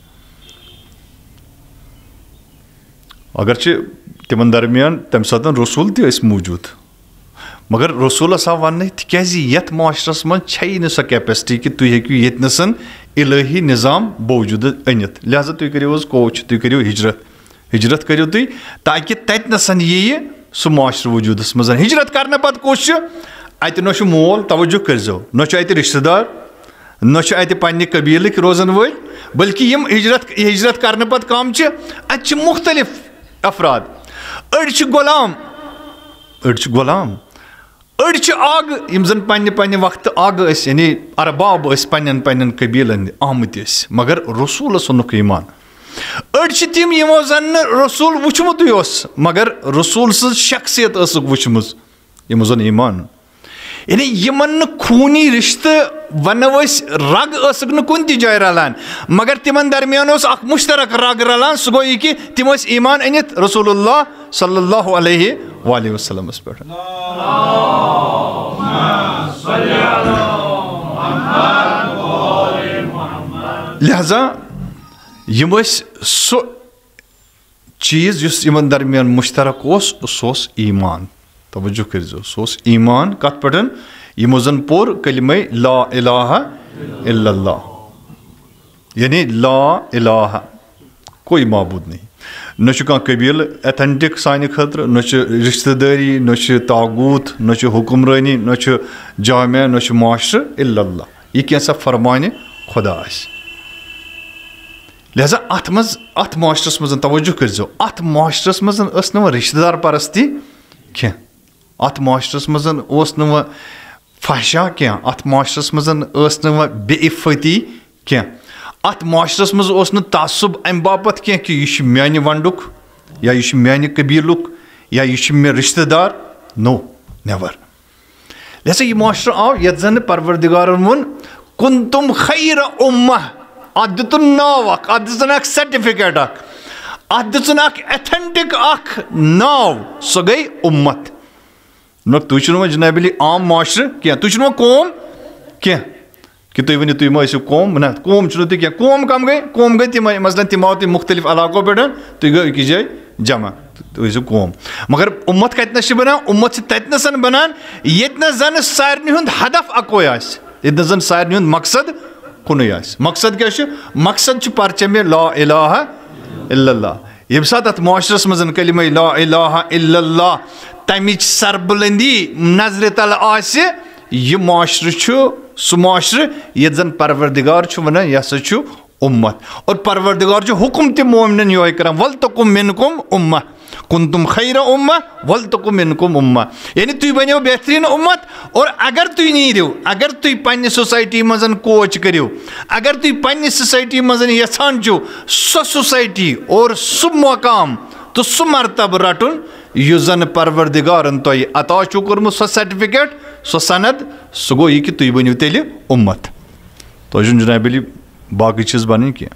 Speaker 1: اگرچہِ تِمن درمیان تمہِ ساتہٕ رسوٗل تہِ ٲسۍ موٗجوٗد مگر رسوٗلس آو وننہٕ تِکیازِ یتھ معاشرس منٛز چھیی نہٕ سۄ کیپیسٹی کہِ تُہۍ ہیٚکِو ییٚتنَسن الٲہی نظام بوجوٗدٕ أنِتھ, لہذا تُہۍ کٔرِو حظ کوچ, تُہۍ کٔرِو ہجرت ہجرت کٔرِو تُہۍ تاکہِ تتنَسن یِیہِ سُہ معاشرٕ وجوٗدس منٛز. ہجرت کرنہٕ پتہٕ کُس چھُ اتہِ نہ چھُ مول توجہ کٔرزیٚو, نہ چھُ اتہِ رشتہٕ دار, نہ چھُ اتہِ پننہِ قبیلٕکۍ روزن وٲلۍ, بلکہِ یِم ہجرت ہجرت کرنہٕ پتہٕ کم چھِ اتہِ چھِ مختلف افراد. أڑۍ چھِ غلام أڑۍ چھِ غلام أڑۍ چھِ آگہٕ یِم زن پننہِ پننہِ وقتہٕ آگہٕ ٲسۍ یعنی ارباب ٲسۍ پننٮ۪ن پننٮ۪ن قبیٖلن آمٕتۍ ٲسۍ مگر رسوٗلس اوٚنُکھ ایٖمان. أڑۍ چھِ تِم یِمو زن نہٕ رسوٗل وٕچھمُتٕے اوس مگر رسوٗل سٕنٛز شخصیت ٲسٕکھ وٕچھمٕژ یِمو زن ایٖمان اوٚن. یعنی یِمن نہٕ خوٗنی رِشتہٕ ونو أسۍ رگ ٲسٕکھ نہٕ کُنہِ تہِ جایہِ رلان مگر تِمن درمیان اوس اکھ مُشترک رگ رلان, سُہ گوٚو یہِ کہِ تِم ٲسۍ ایٖمان أنِتھ رسول اللہ صلی اللہ علیہ وآلہ وسلمس پٮ۪ٹھ. لہذا یِم ٲسۍ سُہ چیٖز یُس یِمن درمیان مُشترک اوس سُہ اوس ایٖمان. توجہ کٔرزیٚو, سُہ اوس ایٖمان کتھ پٮ۪ٹھ یِمو زن پوٚر کلمے لا الہ الا اللہ یعنی لا الہ کوئی معبوٗد نہیں. نہ چھُ کانٛہہ قبیٖلہٕ ایتھنٹک سانہِ خٲطرٕ, نہ چھُ رشتہٕ دٲری, نہ چھُ تاغوٗت, نہ چھُ حُکمرٲنی, نہ چھُ جامع, نہ چھُ معاشرٕ الا اللہ. یہِ کینٛژھا فرمانہِ خۄدا آسہِ. لہذا اتھ منٛز اتھ معاشرس منٛز توجہ کٔرزیٚو اتھ معاشرس منٛز ٲس نہٕ وۄنۍ رشتہٕ دار پرستی کینٛہہ, اتھ معاشرس منٛز اوس نہٕ وۄنۍ فحشا کینٛہہ, اتھ معاشرس منٛز ٲس نہٕ وۄنۍ بے عفتی کینٛہہ, اتھ معاشرس منٛز اوس نہٕ تعصب امہِ باپتھ کینٛہہ کہِ یہِ چھُ میانہِ ونڈُک یا یہِ چھُ میانہِ قبیٖلُک یا یہِ چھُ مےٚ رشتہٕ دار, نو نیور. لہذا یہِ معاشرٕ آو یتھ زن پروردگارن ووٚن کُنتُم خیرَ اُمہ, اتھ دِتُن ناو اکھ, اتھ دِژٕن اکھ سرٹِفکیٹ اکھ, اتھ دِژٕن اکھ ایتھنٹک اکھ ناو, سۄ گٔے اُمت. نہ تُہۍ چھِو نہٕ وۄنۍ جناب علی عام معاشرٕ کینٛہہ, تُہۍ چھِو نہٕ وۄنۍ قوم کینٛہہ کہ تُہۍ ؤنِو تُہۍ ما ٲسِو قوم, نہ قوم چھُنہٕ تُہۍ کینٛہہ. قوم کم گٔے, قوم گٔے تِمے مثلاً تِم آو تُہۍ مختلف علاقو پٮ۪ٹھ, تُہۍ گٔیو أکِس جایہِ جمع, تُہۍ ٲسِو قوم. مگر اُمت کتنس چھِ بنان, اُمت چھِ تتنسن بنان ییٚتنس زن سارنٕے ہُنٛد ہدف اکوے آسہِ, ییٚتنس زن سارنٕے ہُنٛد مقصد کُنُے آسہِ. مقصد کیٛاہ چھُ, مقصد چھُ پرچمہِ لا الہ الا اللہ. ییٚمہِ ساتہٕ اتھ معاشرس منٛز کلمے لا الہ الا اللہ تمِچ سربلندی نظرِ تل آسہِ, یہِ معاشرٕ چھُ سُہ معاشرٕ ییٚتہِ زن پروردگار چھُ ونان یہِ ہسا چھُ اُمت, اور پروردگار چھُ حُکم تہِ مومنن یِہوے کران ولتکم منکم اُمہ کُنتُم خیرَ اُمہ ولتکم منکم اُمہ. یعنی تُہۍ بنیو بہتریٖن اُمت, اور اگر تُہۍ نیٖرِو, اگر تُہۍ پننہِ سوسایٹی منٛز کوچ کٔرِو, اگر تُہۍ پننہِ سوسایٹی منٛز یژھان چھِو سۄ سوسایٹی اور سُہ مقام تہٕ سُہ مرتبہٕ رٹُن یُس زن پروردگارن تۄہہِ عطا چھُو کوٚرمُت, سۄ سرٹِفکیٹ, سۄ سند, سُہ گوٚو یہِ کہِ تُہۍ بٔنِو تیٚلہِ اُمت. تۄہہِ چھُنہٕ جناب علی باقٕے چیٖز بنٕنۍ کینٛہہ.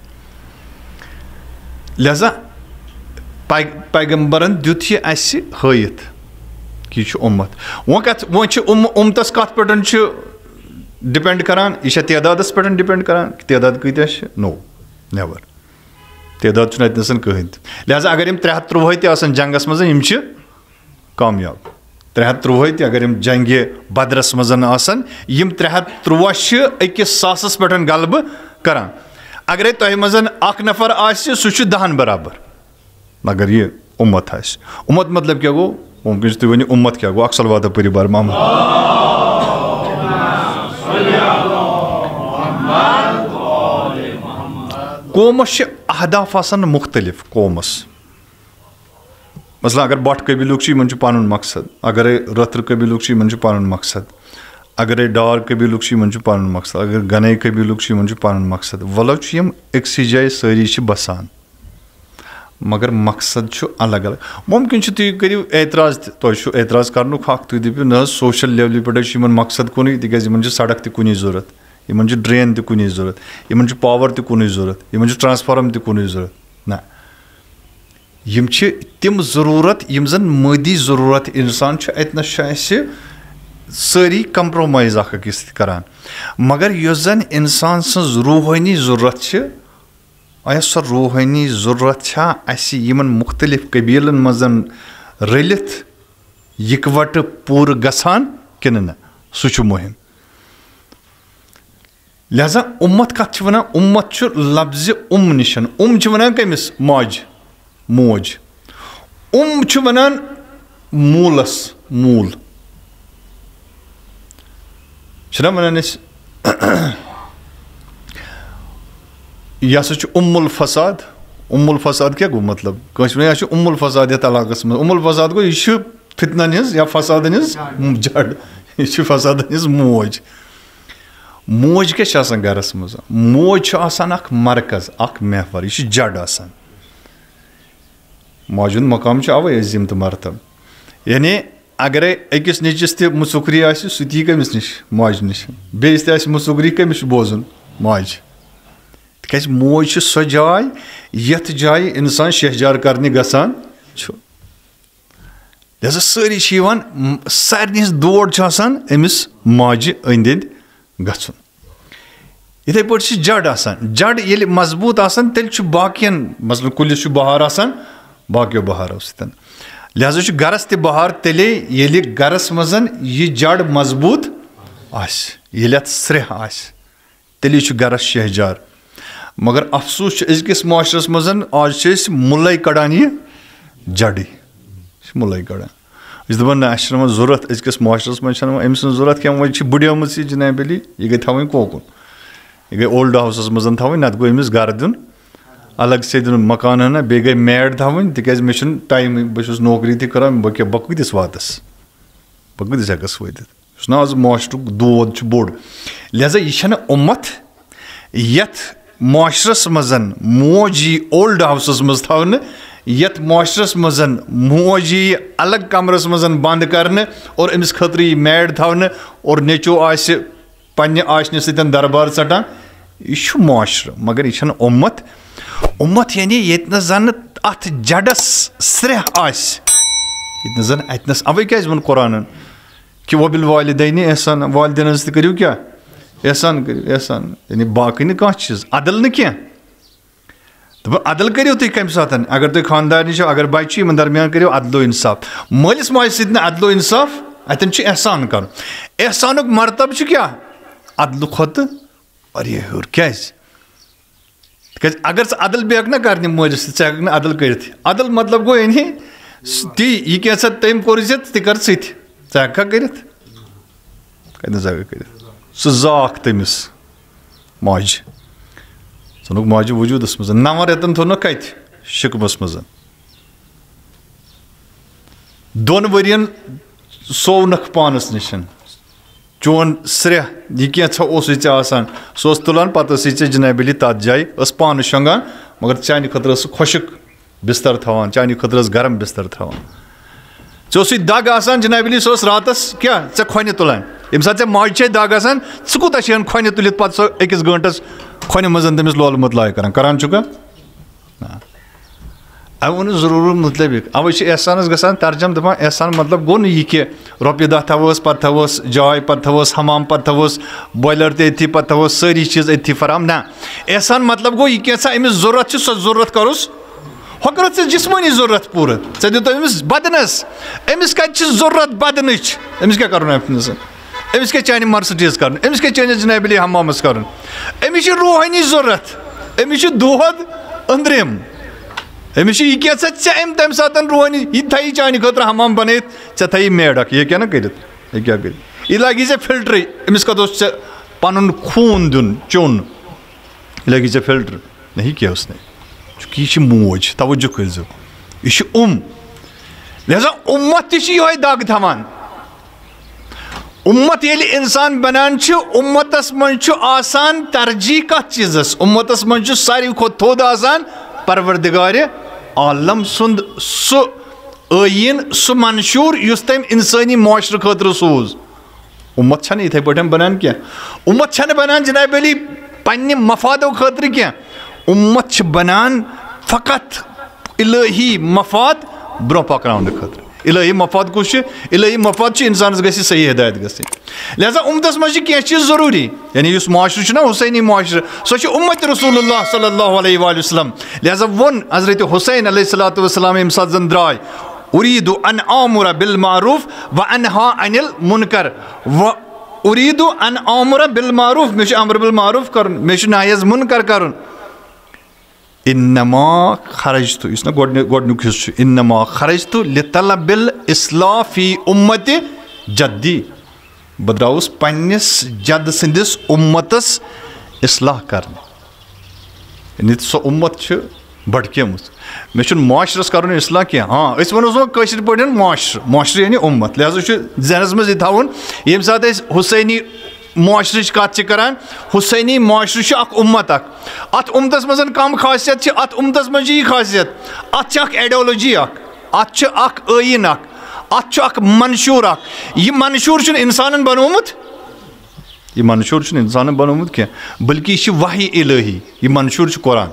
Speaker 1: لہذا پیغمبرن دیُت یہِ اسہِ ہٲیِتھ کہِ یہِ چھُ اُمت. وۄنۍ کتھ وۄنۍ چھِ اُمتس کتھ پٮ۪ٹھ چھُ ڈِپینڈ کران, یہِ چھا تعدادس پٮ۪ٹھ ڈِپینڈ کران تعداد کۭتیاہ چھِ, نو نیور, تعداد چھُنہٕ اتنَسن کٕہٕنۍ تہِ. لہذا اگر یِم ترٛےٚ ہتھ ترٛوہے تہِ آسن جنگس منٛز یِم چھِ کامیاب. ترٛےٚ ہتھ ترٛوہے تہِ اگر یِم جنگہِ بدرس منٛز آسن, یِم ترٛےٚ ہتھ ترٛوواہ چھِ أکِس ساسس پٮ۪ٹھ غلبہٕ کران. اگرے تۄہہِ منٛز اکھ نفر آسہِ سُہ چھُ دہن برابر مگر یہِ اُمت آسہِ. اُمت مطلب کیٛاہ گوٚو, ممکن چھُ تُہۍ ؤنِو اُمت کیٛاہ گوٚو, اکھ سلواتہ پٔرِو بار محمد. قومس چھِ اہداف آسان مختلف قومس. مثلاً اگر بٹ قبیٖلُک چھُ یِمن چھُ پنُن مقصد, اگرے رٲتھر قبیٖلُک چھُ یِمن چھُ پنُن مقصد, اگرے ڈار قبیلُک چھُ یِمن چھُ پنُن مقصد اگر گنے قبیلُک چھُ یِمن چھُ پنُن مقصد وَلو چھِ یِم أکسٕے جایہِ سٲری چھِ بسان مگر مقصد چھُ الگ الگ مُمکِن چھُ تُہۍ کٔرِو اعتراض تہِ تۄہہِ چھُ اعتراض کرنُک حق تُہۍ دٔپِو نہ حظ سوشل لیولہِ پٮ۪ٹھ چھُ یِمن مقصد کُنُے تِکیازِ یِمن چھِ سڑک تہِ کُنی ضوٚرتھ یِمن چھِ ڈرین تہِ کُنی ضوٚرتھ یِمن چھُ پاور تہِ کُنُے ضوٚرتھ یِمن چھُ ٹرانسفارم تہِ کُنُے ضوٚرتھ نہ یِم چھِ تِم ضروٗرت یِم زن مٲدی ضروٗرت انسان چھُ اتنس چھُ اسہِ سٲری کمپرومایز اکھ أکِس سۭتۍ کران مگر یۄس زن انسان سٕنٛز روحٲنی ضروٗرت چھِ آیا سۄ روحٲنی ضروٗرت چھا اسہِ یِمن مُختٔلِف قبیٖلن منٛز رٔلِتھ یِکوَٹہٕ پوٗرٕ گژھان کِنہٕ نہ سُہ چھُ مُہِم لہذا اُمت کتھ چھِ ونان اُمت چھُ لفظِ اُم نِش اُم چھِ ونان کٔمِس ماجہِ موج اُم چھُ ونان موٗلس موٗل چھِنہ ونان أسۍ یہِ ہسا چھُ اُم الفساد اُم الفساد کیاہ گوٚو مطلب کٲنٛسہِ ونان یہِ چھُ اُم الفساد یتھ علاقس منٛز اُم الفساد گوٚو یہِ چھُ فِتنن ہٕنٛز یا فسادن ہٕنٛز جڑ یہِ چھُ فسادن ہٕنٛز موج موج کیاہ چھِ آسان گرس منٛز موج چھُ آسان اکھ مرکز اکھ محور یہِ چھُ جڑ آسان ماجہِ ہُنٛد مقام چھُ اوے عظیٖم تہٕ مرتب یعنی اگرے أکِس نیٚچوِس تہِ مُژُکری آسہِ سُہ تہِ یی کٔمِس نِش ماجہِ نِش بیٚیِس تہِ آسہِ مُژُکری کٔمِس چھُ بوزُن ماجہِ تِکیازِ موج چھِ سۄ جاے یتھ جایہِ انسان شہجار کرنہِ گژھان چھُ لہذا سٲری چھِ یِوان سارنٕے ہٕنٛز دور چھِ آسان أمِس ماجہِ أنٛدۍ أنٛدۍ گژھُن یِتھٕے پٲٹھۍ چھِ جڑ آسان جڑ ییٚلہِ مضبوٗط آسان تیٚلہِ چھُ باقین مثلاً کُلِس چھُ بہار آسان باقیو بہارو سۭتۍ لہذا چھُ گرس تہِ بہار تیٚلے ییٚلہِ گرس منٛز یہِ جڑ مضبوٗط آسہِ ییٚلہِ اتھ سرٛیٚح آسہِ تیٚلے چھُ گرس شہجار مگر افسوٗس چھُ أزکِس معاشرس منٛز آز چھِ أسۍ مُلے کڑان یہِ جڑٕے چھِ مُلے کڑان أسۍ چھِ دپان نہ اَسہِ چھِنہٕ وۄنۍ ضوٚرتھ أزکِس معاشرس منٛز چھنہٕ وۄنۍ أمۍ سٕنٛز ضوٚرتھ کینٛہہ وۄنۍ چھِ بُڈیٲمٕژ یہِ جِناب علی یہِ گٔے تھاوٕنۍ کوکُن یہِ گٔے اولڈ ہاوسس منٛز تھاوٕنۍ نتہٕ گوٚو أمِس گرٕ دیُن الگ سے دِیُن مکان ہنا بیٚیہِ گٔے میڈ تھاوٕنۍ تِکیازِ مےٚ چھُنہٕ ٹایمٕے بہٕ چھُس نوکری تہِ کران بہٕ کیاہ بہٕ کۭتِس واتس بہٕ کۭتِس ہٮ۪کس وٲتِتھ یُس نہ آز معاشرُک دود چھُ بوٚڑ لہذا یہِ چھنہٕ اُمت یتھ معاشرس منٛز موج یی اولڈ ہاوسس منٛز تھاونہٕ یتھ معاشرس منٛز موج یی الگ کمرس منٛز بنٛد کرنہٕ اور أمِس خٲطرٕ یی میڈ تھاونہٕ اور نیٚچوٗ آسہِ پننہِ آشنہِ سۭتۍ دربار ژٹان یہِ چھُ معاشرٕ مگر یہِ چھنہٕ اُمت اُمت یعنی ییٚتہِ نس زن اتھ جڑس سرٛیٚح آسہِ ییٚتہِ نس زن اتنس اوے کیازِ ووٚن قرآنن کہِ وبِل والدینہِ احسان والدینن سۭتۍ کٔرِو کیاہ احسان کٔرِو احسان یعنی باقٕے نہٕ کانٛہہ چیٖز عدل نہٕ کینٛہہ دَپان عدل کٔرِو تُہۍ کمہِ ساتہٕ اگر تُہۍ خانٛدارنہِ چھِو اگر بچہِ چھِ یِمن درمیان کٔرِو عدلو انصاف مٲلِس ماجہِ سۭتۍ نہٕ عدلو انصاف اتٮ۪ن چھُ احسان کرُن احسانُک مرتبہٕ چھُ کیاہ عدلہٕ کھۄتہٕ واریاہ ہیوٚر کیازِ تِکیازِ اگر ژٕ عدل بیٚہکھ نا کرنہِ مٲلِس سۭتۍ ژٕ ہٮ۪ککھ نہٕ عدل کٔرِتھ عدل مطلب گوٚو یعنی تی یہِ کینٛژھا تٔمۍ کوٚر ژےٚ تہِ کر ژٕ تہِ ژٕ ہٮ۪ککھا کٔرِتھ کتنس ہٮ۪ککھ کٔرِتھ سُہ زاکھ تٔمِس ماجہِ ژھٕنُکھ ماجہِ وجوٗدس منٛز نون رٮ۪تن تھوٚونکھ کتہِ شِکمس منٛز دۄن ؤرین سوونکھ پانس نِش چون سرٛیٚح یہِ کینٛژھا اوسُے ژےٚ آسان سُہ اوس تُلان پتہٕ ٲسٕے ژےٚ جِناب علی تتھ جایہِ ٲس پانہٕ شۄنٛگان مگر چانہِ خٲطرٕ ٲس سُہ خۄشک بستر تھاوان چانہِ خٲطرٕ ٲس گرم بستر تھاوان ژےٚ اوسُے دگ آسان جِناب علی سُہ اوس راتس کیاہ ژےٚ کھۄنہِ تُلان ییٚمہِ ساتہٕ ژےٚ ماجہِ چھے دگ آسان ژٕ کوٗتاہ چھِ ہٮ۪ن کھۄنہِ تُلِتھ پتہٕ سۄ أکِس گٲنٛٹس کھۄنہِ منٛز تٔمِس لولہٕ مُطلع کران کران چھُکھا نہ اوے ووٚنُس ضروٗر مُطلبِق اوے چھِ احسانس گژھان ترجم دپان احسان مطلب گوٚو نہٕ یہِ کہِ رۄپیہِ دہ تھاوہوس پتہٕ تھاوہوس جاے پتہٕ تھاوہوس حمام پتہٕ تھاوہوس بویلر تہِ أتھی پتہٕ تھاوہوس سٲری چیٖز أتھی فراہم نہ احسان مطلب گوٚو یہِ کینٛژھا أمِس ضوٚرتھ چھِ سۄ ضوٚرتھ کروس ہۄ کٔرٕتھ ژےٚ جسمٲنی ضوٚرتھ پوٗرٕ ژےٚ دِتُتھ أمِس بدنس أمِس کتہِ چھِ ضوٚرتھ بدنٕچ أمِس کیاہ کرُن أمِس أمِس کیاہ چانہِ مرسِڈیٖز کرُن أمِس کیاہ چٲنِس جِناب علی حمامس کرُن أمِس چھِ روحٲنی ضوٚرتھ أمِس چھُ دۄد أنٛدرِم أمِس چھُ یہِ کینٛژھا ژےٚ أمۍ تمہِ ساتہٕ روحٲنی یہِ تہِ تھایی چانہِ خٲطرٕ حمام بنٲیِتھ ژےٚ تھایی میڈ اکھ یہِ ہیٚکیٛاہ نہٕ کٔرِتھ یہِ کیاہ کٔرِتھ یہِ لاگی ژےٚ فِلٹرٕے أمِس کتھ اوس ژےٚ پنُن خوٗن دیُن چوٚن یہِ لٲگی ژےٚ فِلٹر نہ یہِ کیاہ اوس نہٕ چوٗنٛکہِ یہِ چھِ موج توجہ کٔرۍزیو یہِ چھُ اُم لہذا اُمت تہِ چھِ یِہوے دگ تھاوان امت ییٚلہِ اِنسان بنان چھُ اُمتس منٛز چھُ آسان ترجیح کتھ چیٖزس اُمتس منٛز چھُ ساروی کھۄتہٕ تھوٚد آسان پروردگارِ عالم سُنٛد سُہ ٲییٖن سُہ منشوٗر یُس تٔمۍ اِنسٲنی معاشرٕ خٲطرٕ سوٗز اُمت چھنہٕ یِتھٕے پٲٹھۍ بنان کینٛہہ اُمت چھنہٕ بنان جناب علی پننہِ مفادو خٲطرٕ کینٛہہ اُمت چھِ بنان فقط الہی مفاد برونٛہہ پکناونہٕ خٲطرٕ الہی مفاد کُس چھُ الہی مفاد چھُ اِنسانس گژھِ صحیح ہدایت گژھٕنۍ لہذا اُمتس منٛز چھِ کینٛہہ چیٖز ضروٗری یعنی یُس معاشرٕ چھُ نا حُسینی معاشرٕ سۄ چھِ اُمت رسول اللہ صلی اللہ علیہ وآلہ وسلم لہذا ووٚن حضرت حُسین علیہ الصلوۃ والسلام ییٚمہِ ساتہٕ زن درٛاے اُریٖدُ ان آمُر بالمعروف و انہا عن المنکر و اُریٖدُ ان آمُر بالمعروف مےٚ چھُ امر بالمعروف کرُن مےٚ چھُ نہی از منکر کرُن انما خرجتُ یُس نا گۄڈنیُک حصہٕ چھُ انما خرجتُ لطلب الاصلاح فی اُمتِ جدی بہٕ درٛاوُس پننِس جد سٕنٛدِس اُمتس اصلاح کرنہِ یعنی سۄ اُمت چھِ بھٹکیمٕژ مےٚ چھُنہٕ معاشرس کرُن اصلاح کینٛہہ ہاں أسۍ ونو سۄ کٲشِر پٲٹھۍ معاشرٕ معاشرٕ یعنی اُمت لہذا چھُ ذہنس منٛز یہِ تھاوُن ییٚمہِ ساتہٕ أسۍ حُسینی معاشرٕچ کتھ چھِ کران حُسینی معاشرٕ چھُ اکھ اُمت اکھ اتھ اُمتس منٛز کم خاصیت چھِ اتھ اُمتس منٛز چھِ یہِ خاصیت اتھ چھِ اکھ ایڈیولوجی اکھ اتھ چھُ اکھ ٲییٖن اکھ اتھ چھُ اکھ منشوٗر اکھ یہِ منشوٗر چھُنہٕ انسانن بنومُت یہِ منشوٗر چھُنہٕ انسانن بنومُت کینٛہہ بلکہِ یہِ چھُ وحی الہی یہِ منشوٗر چھُ قرآن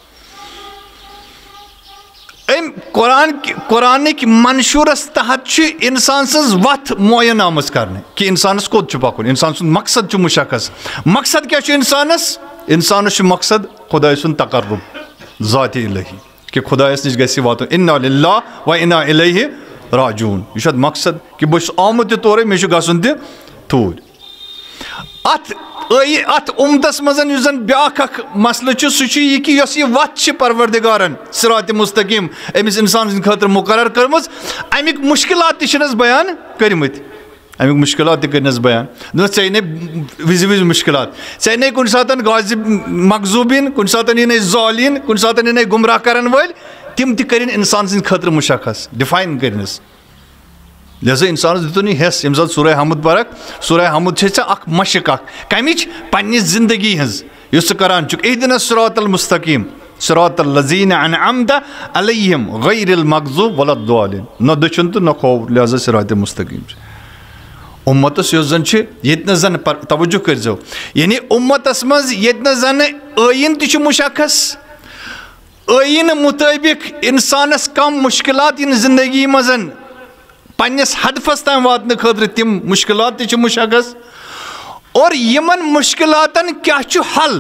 Speaker 1: أمۍ قرآن قرآنٕکۍ منشوٗرس تحت چھُ انسان سٕنٛز وتھ معین آمٕژ کرنہٕ کہِ انسانس کوٚت چھُ پکُن انسان سُنٛد مقصد چھُ مُشخص مقصد کیاہ چھُ انسانس انسانس چھُ مقصد خۄداے سُنٛد تقرُب ذاتِ الہی کہِ خۄدایس نِش گژھِ واتُن انا للہ و انا الیہ راجعون یہِ چھُ اتھ مقصد کہِ بہٕ چھُس آمُت تہِ تورے مےٚ چھُ گژھُن تہِ توٗرۍ اتھ اتھ اُمتس منٛز یُس زن بیاکھ اکھ مسلہٕ چھُ سُہ چھُ یہِ کہِ یۄس یہِ وتھ چھِ پروردگارن صراطِ مستقیٖم أمِس انسان سٕنٛدِ خٲطرٕ مُقرر کٔرمٕژ امیِکۍ مُشکلات تہِ چھِنس بیان کٔرمٕتۍ امیِکۍ مُشکلات تہِ کٔرنس بیان دوٚپنس ژےٚ یِنَے وِزِ وِزِ مُشکلات ژےٚ یِنَے کُنہِ ساتہٕ غازِب مقضوٗبیٖن کُنہِ ساتہٕ یِنَے زالیٖن کُنہِ ساتہٕ یِنَے گُمراہ کرن وٲلۍ تِم تہِ کٔرِنۍ انسان سٕنٛدِ خٲطرٕ مُشخص ڈِفاین کٔرنس لہذا انسانس دِتُن یہِ حٮ۪س ییٚمہِ ساتہٕ سورہ حمد پرکھ سورہ حمد چھے ژےٚ اکھ مشق اکھ کمِچ پننہِ زندگی ہٕنٛز یُس ژٕ کران چھُکھ اہدنا الصراط المستقیٖم صراط الذین انعمت علیہم غیر المغضوب ولا الضالین نہ دٔچھُن تہٕ نہ کھووُر لہذا صراطِ مستقیٖم چھُ اُمتس یۄس زن چھِ ییٚتہِ نس زن توجہ کٔرزیٚو یعنی اُمتس منٛز ییٚتہِ نس زن ٲییٖن تہِ چھُ مُشخص ٲییٖنہٕ مُطٲبق انسانس کم مُشکلات یِن زندگی منٛز پننس ہدفس تام واتنہٕ خٲطرٕ تِم مُشکلات تہِ چھِ مُشخص اور یِمن مُشکلاتن کیاہ چھُ حل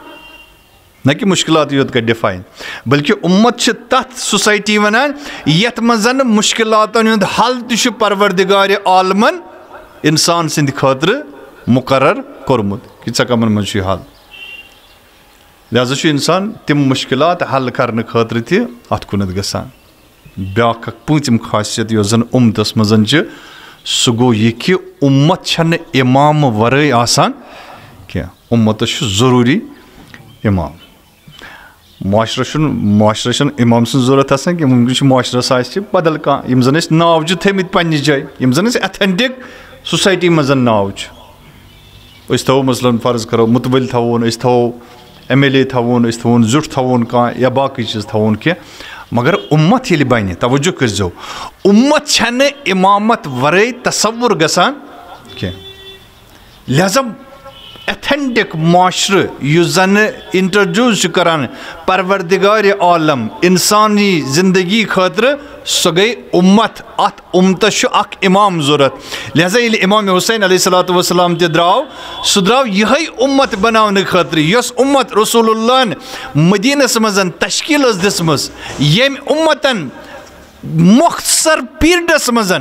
Speaker 1: نہ کہِ مُشکلاتٕے یوت کرِ ڈِفاین بلکہِ اُمت چھِ تتھ سوسایٹی ونان یتھ منٛز زن مُشکلاتن ہُنٛد حل تہِ چھُ پروردگارِ عالمن انسان سٕنٛدِ خٲطرٕ مُقرر کوٚرمُت کہِ ژےٚ کمن منٛز چھُے حل لہذا چھُ انسان تِم مُشکلات حل کرنہٕ خٲطرٕ تہِ اتھ کُنتھ گژھان بیاکھ اکھ پوٗژِم خاصیت یۄس زن اُمتس منٛز چھِ سُہ گوٚو یہِ کہِ اُمت چھنہٕ اِمامہٕ ورٲے آسان کینٛہہ اُمتس چھُ ضروٗری اِمام معاشرٕ چھُنہٕ معاشرٕ چھنہٕ اِمام سٕنٛز ضروٗرت آسان کینٛہہ وٕنکیٚن چھُ معاشرس آسہِ بدل کانٛہہ یِم زن أسۍ ناو چھِ تھٲمٕتۍ پننہِ جایہِ یِم زن أسۍ ایتھنٹِک سوسایٹی منٛز ناو چھُ أسۍ تھاوو مثلاً فرض کرو مُتوَلۍ تھاوون أسۍ تھاوو ایم ایل اے تھاوون أسۍ تھاوون زیُٹھ تھاوون کانٛہہ یا باقٕے چیٖز تھاوون کینٛہہ مگر اُمت ییٚلہِ بنہِ توجہ کٔرزیٚو اُمت چھنہٕ اِمامت ورٲے تصوُر گژھان کینٛہہ لہذا ایتھنٹِک معاشرٕ یُس زنہٕ انٹرڈیوٗس چھُ کران پروردگارِ عالم انسانی زندگی خٲطرٕ سۄ گٔے اُمت اتھ اُمتس چھُ اکھ اِمام ضوٚرتھ لہذا ییٚلہِ امام حُسین علیہ الصلوۃ والسلام تہِ درٛاو سُہ درٛاو یِہے اُمت بناونہٕ خٲطرٕ یۄس اُمت رسول اللہن مدیٖنس منٛز تشکیٖل ٲس دِژمٕژ ییٚمہِ اُمتن مۄختصر پیٖرڈس منٛز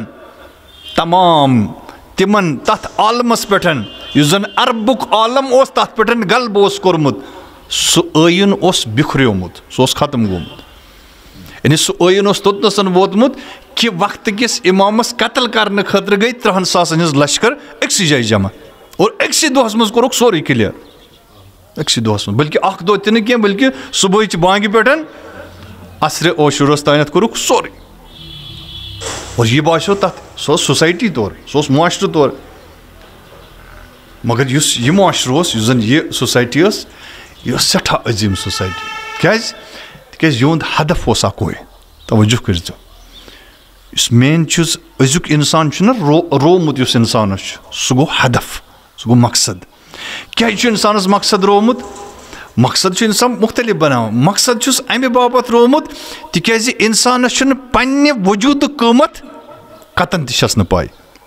Speaker 1: تمام تِمن تتھ عالمس پٮ۪ٹھ یُس زن عربُک عالم اوس تتھ پٮ۪ٹھ غلبہٕ اوس کوٚرمُت سُہ ٲییٖن اوس بِکھریومُت سُہ اوس ختم گوٚمُت یعنی سُہ ٲییٖن اوس توٚتنس ووتمُت کہِ وقتہٕ کِس اِمامس قتل کرنہٕ خٲطرٕ گٔے تٕرٛہن ساسن ہٕنٛز لشکر أکسٕے جایہِ جمع اور أکسٕے دۄہس منٛز کوٚرُکھ سورُے کٕلیر أکسٕے دۄہس منٛز بلکہِ اکھ دۄہ تہِ نہٕ کینٛہہ بلکہِ صبحٕچہِ بانگہِ پٮ۪ٹھ عصرِ عٲشوٗرس تانٮ۪تھ کوٚرُکھ سورُے اور یہِ باسیٚو تتھ سُہ اوس سوسایٹی طور سُہ اوس معاشرٕ طور مگر یُس یہِ معاشرٕ اوس یُس زَن یہِ سوسایٹی ٲس یہِ ٲس سٮ۪ٹھاہ عظیٖم سوسایٹی کیٛازِ تِکیٛازِ یِہُنٛد ہدف اوس اَکُے توجہ کٔرۍزیو یُس مین چیٖز أزیُک اِنسان چھُنہ رو رومُت یُس اِنسانَس چھُ سُہ گوٚو ہدف سُہ گوٚو مقصد کیٛازِ چھُ اِنسانَس مقصد رومُت مقصد چھُ اِنسان مُختلِف بَناوان مقصد چھُس اَمہِ باپَتھ رومُت تِکیٛازِ اِنسانَس چھُنہٕ پنٛنہِ وجوٗدُک قۭمَتھ کَتَن تہِ چھَس نہٕ پاے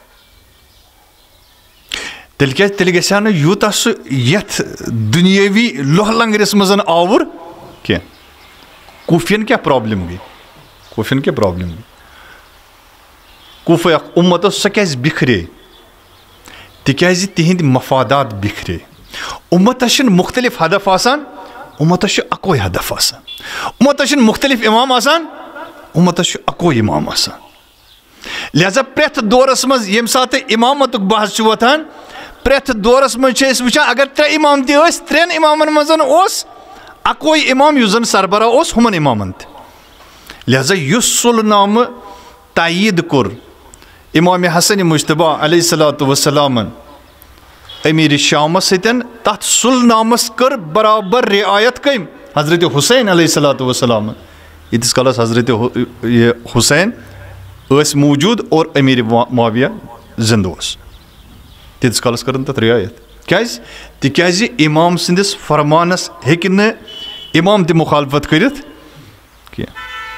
Speaker 1: تیٚلہِ کیٛازِ تیٚلہِ گژھِ ہا نہٕ یوٗتاہ سُہ یَتھ دُنیٲوی لوہ لنٛگرِس منٛز آوُر کینٛہہ کوٗفِیَن کیٛاہ پرٛابلِم گٔے کوٗفِیَن کیٛاہ پرٛابلِم گٔے کوٗفے اکھ اُمت اوس سۄ کیٛازِ بِکھرے تِکیٛازِ تِہِنٛدۍ مفادات بِکھرے اُمتَس چھِنہٕ مُختلِف ہدف آسان اُمتَس چھُ اَکوے ہدف آسان اُمتَس چھِنہٕ مُختلِف اِمام آسان اُمتَس چھُ اَکوے اِمام آسان لہذا پرٛٮ۪تھ دورَس منٛز ییٚمہِ ساتہٕ اِمامتُک بحث چھُ وۄتھان پرٛٮ۪تھ دورَس منٛز چھِ أسۍ وٕچھان اگر ترٛےٚ اِمام تہِ ٲسۍ ترٛٮ۪ن اِمامَن منٛز اوس اَکوے اِمام یُس زَن سربراہ اوس ہُمَن اِمامَن تہِ لہذا یُس سُلہٕ نامہٕ تعیٖد کوٚر اِمامِ حسنِ مُجتبیٰ علیہ الصلاتُ وسلامَن أمیٖرِ شامَس سۭتۍ تَتھ سُلہٕ نامَس کٔر برابر رعایت کٔمۍ حضرتِ حُسین علیہ الصلاتُ وسلامَن ییٖتِس کالَس حضرتِ یہِ حُسین ٲسۍ موٗجوٗد اور أمیٖرِ معاویہ زِندٕ اوس تیٖتِس کالَس کٔرٕن تَتھ رعایت کیٛازِ تِکیٛازِ اِمام سٕنٛدِس فرمانَس ہیٚکہِ نہٕ اِمام تہِ مُخالفت کٔرِتھ کینٛہہ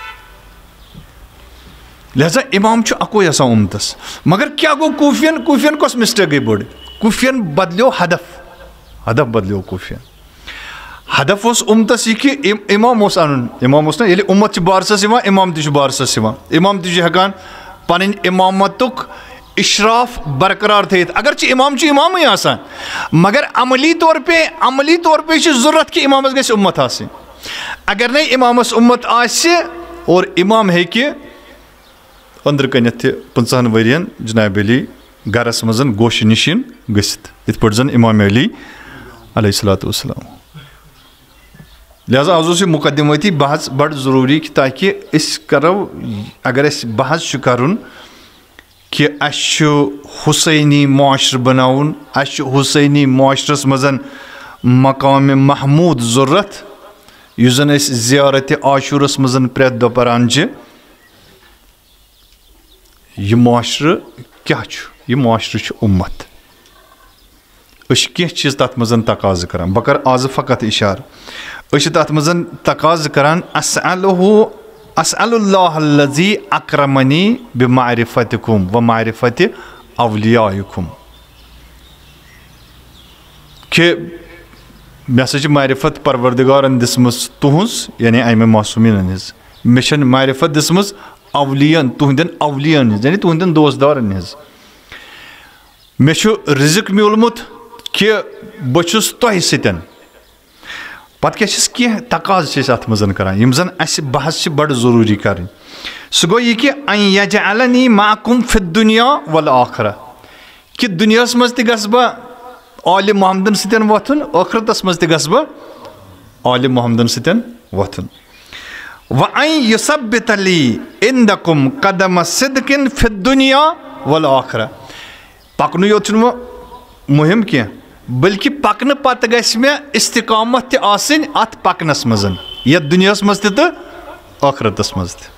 Speaker 1: لہذا اِمام چھُ اَکوے آسان اُمتَس مگر کیٛاہ گوٚو کوٗفِیَن کوٗفِیَن کۄس مِسٹیک گٔے بٔڑ کوٗفِیَن بدلیو ہدف ہدف بدلیو کوٗفِیَن ہدف اوس اُمتَس یہِ کہِ اِمام اوس اَنُن اِمام اوس نہ ییٚلہِ اُمت چھُ بارسَس یِوان اِمام تہِ چھُ بارسَس یِوان اِمام تہِ چھُ ہٮ۪کان پَنٕنۍ اِمامتُک اِشراف برقرار تھٲیِتھ اگر چھِ اِمام چھُ اِمامٕے آسان مگر عملی طور پے عملی طور پے چھِ ضوٚرَتھ کہِ اِمامَس گژھِ اُمت آسٕنۍ اگر نَے اِمامَس اُمت آسہِ اور اِمام ہیٚکہِ أنٛدرٕ کَنٮ۪تھ تہِ پٕنٛژٕہَن ؤرِیَن جِنابِ علی گَرَس منٛز گوشہِ نِشیٖن گٔژھِتھ یِتھ پٲٹھۍ زَن اِمامِ علی علیہ الصلاتُ وسلام لہذا آز اوس یہِ مُقدِمٲتی بحث بَڑٕ ضروٗری کہِ تاکہِ أسۍ کَرو اگر اَسہِ بحث چھُ کَرُن کہِ اَسہِ چھُ حُسینی معاشرٕ بَناوُن اَسہِ چھُ حُسینی معاشرَس منٛز مقامِ محموٗد ضوٚرَتھ یُس زَن أسۍ زیارتِ عاشوٗرَس منٛز پرٛٮ۪تھ دۄہ پَران چھِ یہِ معاشرٕ کیٛاہ چھُ یہِ معاشرٕ چھُ اُمت أسۍ چھِ کینٛہہ چیٖز تَتھ منٛز تقاضہٕ کَران بہٕ کَرٕ آزٕ فقط اِشارٕ أسۍ چھِ تَتھ منٛز تقاضہٕ کَران اسألہُ اسألُ اللّٰہِ الذی اکرمنی بِمعرفتکُم و معرفتِ اولیایکُم کہِ مےٚ ہسا چھِ معرفت پروردِگارَن دِژمٕژ تُہٕنٛز یعنی اَمہِ معصوٗمیٖنَن ہٕنٛز مےٚ چھَنہٕ معرفت دِژمٕژ اولِیَن تُہنٛدٮ۪ن اولِیَن ہٕنٛز یعنی تُہنٛدٮ۪ن دوستدارَن ہٕنٛز مےٚ چھُ رِزق میوٗلمُت کہِ بہٕ چھُس تۄہہِ سۭتۍ پَتہٕ کیٛاہ چھِس کینٛہہ تقاضہٕ چھِ أسۍ اَتھ منٛز کَران یِم زَن اَسہِ بحث چھِ بَڑٕ ضروٗری کَرٕنۍ سُہ گوٚو یہِ کہِ ان یجعلنی معکُم فی الدُنیا والآخرہ کہِ دُنیاہَس منٛز تہِ گژھٕ بہٕ آلِ محمدَن سۭتۍ وۄتھُن ٲخرتَس منٛز تہِ گژھٕ بہٕ آلِ محمدَن سۭتۍ وۄتھُن وَان یُثبِت لی عندکُم قدمَ صدقٍ فی الدُنیا والآخرہ پَکنُے یوت چھُنہٕ وۄنۍ مُہِم کینٛہہ بٔلکہِ پَکنہٕ پَتہٕ گژھِ مےٚ استقامت تہِ آسٕنۍ اَتھ پَکنَس منٛز یَتھ دُنیاہَس منٛز تہِ تہٕ ٲخرتَس منٛز تہِ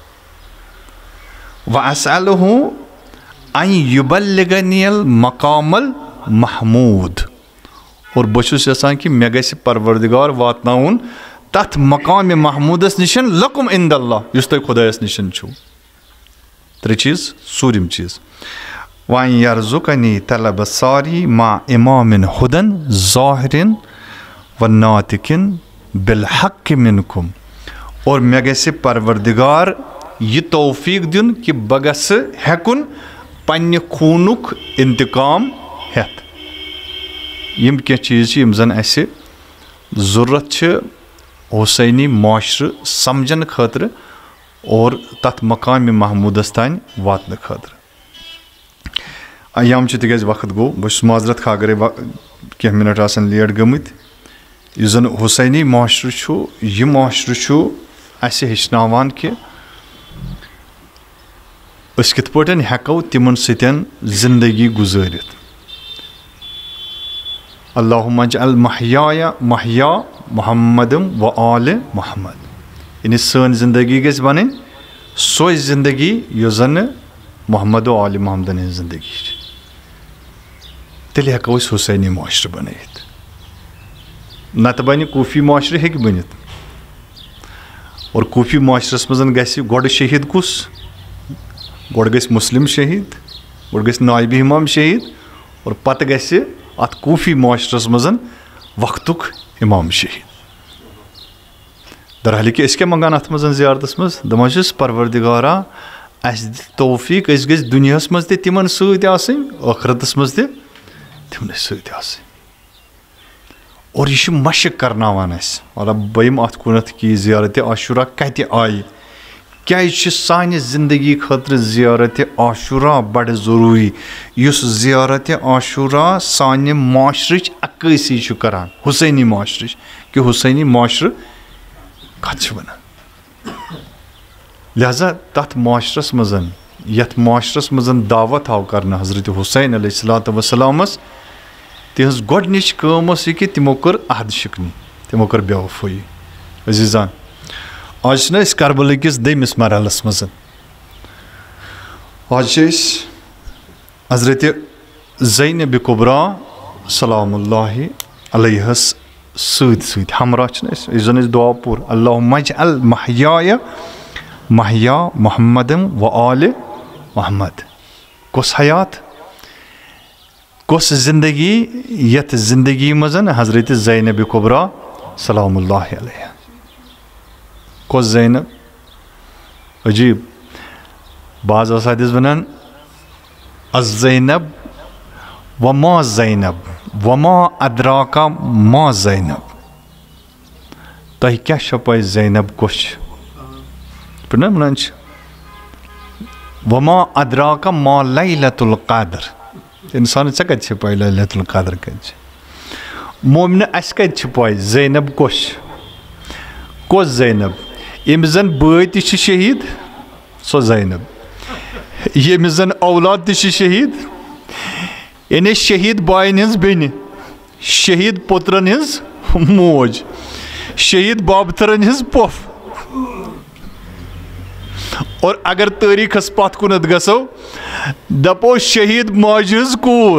Speaker 1: وَاسألہُ ان یُبلِغنی المقام المحموٗد اور بہٕ چھُس یَژھان کہِ مےٚ گژھِ پروردِگار واتناوُن تَتھ مقامِ محموٗدَس نِش لکُم عند اللہ یُس تۄہہِ خۄدایَس نِش چھُو ترٛےٚ چیٖز ژوٗرِم چیٖز وَن یرزُقنی طلب ساری ما اِمامن ہُدن ظٲہرِن و ناطقن بالحق منکُم اور مےٚ گژھِ پروردِگار یہِ توفیٖق دیُن کہِ بہٕ گژھٕ ہٮ۪کُن پنٛنہِ خوٗنُک انتقام ہٮ۪تھ یِم کینٛہہ چیٖز چھِ یِم زَن اَسہِ ضوٚرَتھ چھِ حُسینی معاشرٕ سَمجھنہٕ خٲطرٕ اور تَتھ مقامِ محموٗدَس تانۍ واتنہٕ خٲطرٕ ایام چھِ تِکیٛازِ وقت گوٚو بہٕ چھُس معذرت خواہ اگرے کینٛہہ مِنٹ آسان لیٹ گٔمٕتۍ یُس زَن حُسینی معاشرٕ چھُ یہِ معاشرٕ چھُ اَسہِ ہیٚچھناوان کہِ أسۍ کِتھ پٲٹھۍ ہٮ۪کو تِمن سۭتۍ زندگی گُزٲرِتھ اللہم اجعل محیای محیا محمدم و آل محمد. یعنی سٲنۍ زندگی گژھِ بنٕنۍ سۄے زندگی یۄس زن محمد و آل محمدن ہٕنٛز زندگی چھِ. تیٚلہِ ہٮ۪کو أسۍ حُسینی معاشرٕ بنٲیِتھ. نتہٕ بنہِ کوٗفی معاشرٕ ہیٚکہِ بٔنِتھ. اور کوٗفی معاشرس منٛز گژھِ گۄڈٕ شہیٖد کُس؟ گۄڈٕ گژھِ مُسلِم شہیٖد, گۄڈٕ گژھِ نایبہِ اِمام شہیٖد, اور پتہٕ گژھِ اتھ کوٗفی معاشرس منٛز وقتُک اِمام شہیٖد. درحالہِ کہِ أسۍ کیٛاہ منٛگان اتھ منٛز زیارتس منٛز؟ دپان چھِس پروردِگارا اَسہِ دِ توفیٖق أسۍ گٔژھۍ دُنیاہس منٛز تہِ تِمن سۭتۍ آسٕنۍ, ٲخرتس منٛز تہِ تِمنٕے سۭتۍ آسٕنۍ. اور یہِ چھُ مشق کرناوان اَسہِ. مطلب بہٕ یِمہٕ اتھ کُنتھ کہِ یہِ زیارتِ عاشوٗرا کتہِ آیہِ, کیازِ چھِ سانہِ زندگی خٲطرٕ زیارتِ عاشوٗرا بڑٕ ضروٗری, یُس زیارتِ عاشوٗرا سانہِ معاشرٕچ عکٲسی چھُ کران, حُسینی معاشرٕچ, کہِ حُسینی معاشرٕ کتھ چھِ ونان. لہذا تتھ معاشرس منٛز یتھ معاشرس منٛز دعوت آو کرنہٕ حضرت حُسین علیہ الصلوۃ والسلامس, تِہنٛز گۄڈنِچ کٲم ٲس یہِ کہِ تِمو کٔر عہد شِکنی, تِمو کٔر بے وفٲیی. عزیٖزان, آز چھِنہ أسۍ کربلہٕ کِس دٔیمِس مرحلس منٛز. آز چھِ أسۍ حضرت زینب کُبرا سلام اللہ علیہس سۭتۍ سۭتۍ ہمراہ چھِنہ أسۍ, یُس زن أسۍ دعا پوٚر اللہم اجعل محیای محیا محمدم و آل محمد. کۄس حیات, کۄس زندگی یتھ زندگی منٛز حضرت زینب کُبرا سلام اللہ علیہ. کۄس زینب؟ عجیٖب, بعض آسہٕ حدیث ونان الزینب وما زینب وما ادراکا ما زینب. تۄہہِ کیٛاہ چھو پاے زینب کۄس چھِ؟ پٲٹھۍ نا ونان چھِ وما ادراکا ما لیلۃ القدر. انسانس ژےٚ کتہِ چھِ پاے لیلۃ القدر کتہِ چھِ؟ مومنہِ اَسہِ کتہِ چھِ پاے زینب کۄس چھِ؟ کۄس زینب؟ ییٚمِس زن بٲے تہِ چھِ شہیٖد سۄ زینب, ییٚمِس زن اولاد تہِ چھِ شہیٖد, یعنی شہیٖد باین ہٕنٛز بیٚنہِ, شہیٖد پوترن ہٕنٛز موج, شہیٖد بابتھٕرن ہٕنٛز پۄپھ. اور اگر تٲریٖخس پتھ کُنتھ گژھو دپو شہیٖد ماجہِ ہٕنٛز کوٗر,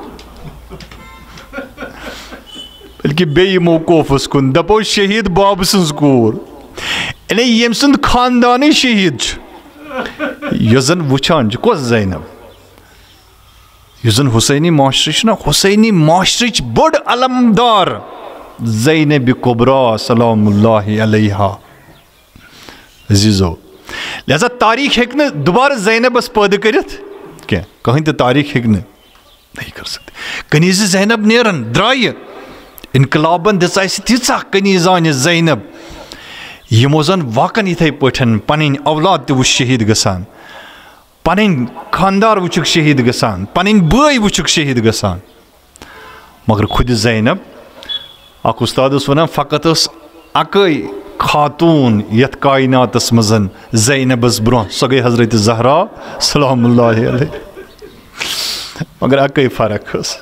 Speaker 1: بلکہِ بیٚیہِ یِمو کوفس کُن دپو شہیٖد بابہٕ سٕنٛز کوٗر. یعنی ییٚمہِ سُنٛد خاندانٕے شہیٖد چھُ, یۄس زن وٕچھان چھِ کۄس زینب؟ یُس زن حُسینی معاشرٕ چھُ نا, حُسینی معاشرٕچ بٔڑ علمدار زینب کُبرا سلام اللہ علیہا. عزیٖزو, لہذا تاریٖخ ہیٚکہِ نہٕ دُبارٕ زینبس پٲدٕ کٔرِتھ کینٛہہ, کٕہٕنۍ تہِ تاریٖخ ہیٚکہِ نہٕ نہیں کر سکتے. کنیٖزِ زینب نیرن درٛایہِ, انقلابن دِژ اسہِ تیٖژاہ کنیٖزانہِ زینب یِمو زن واقعن یِتھٕے پٲٹھۍ پنٕنۍ اولاد تہِ وٕچھ شہیٖد گژھان, پنٕنۍ خاندار وٕچھُکھ شہیٖد گژھان, پنٕنۍ بٲے وٕچھُکھ شہیٖد گژھان. مگر خُدِ زینب, اکھ اُستاد اوس ونان فقط ٲس اکٲے خاتوٗن یتھ کایناتس منٛز زینبس برونٛہہ, سۄ گٔے حضرت زہرا سلام اللہ علیہ. مگر اکٲے فرق ٲس,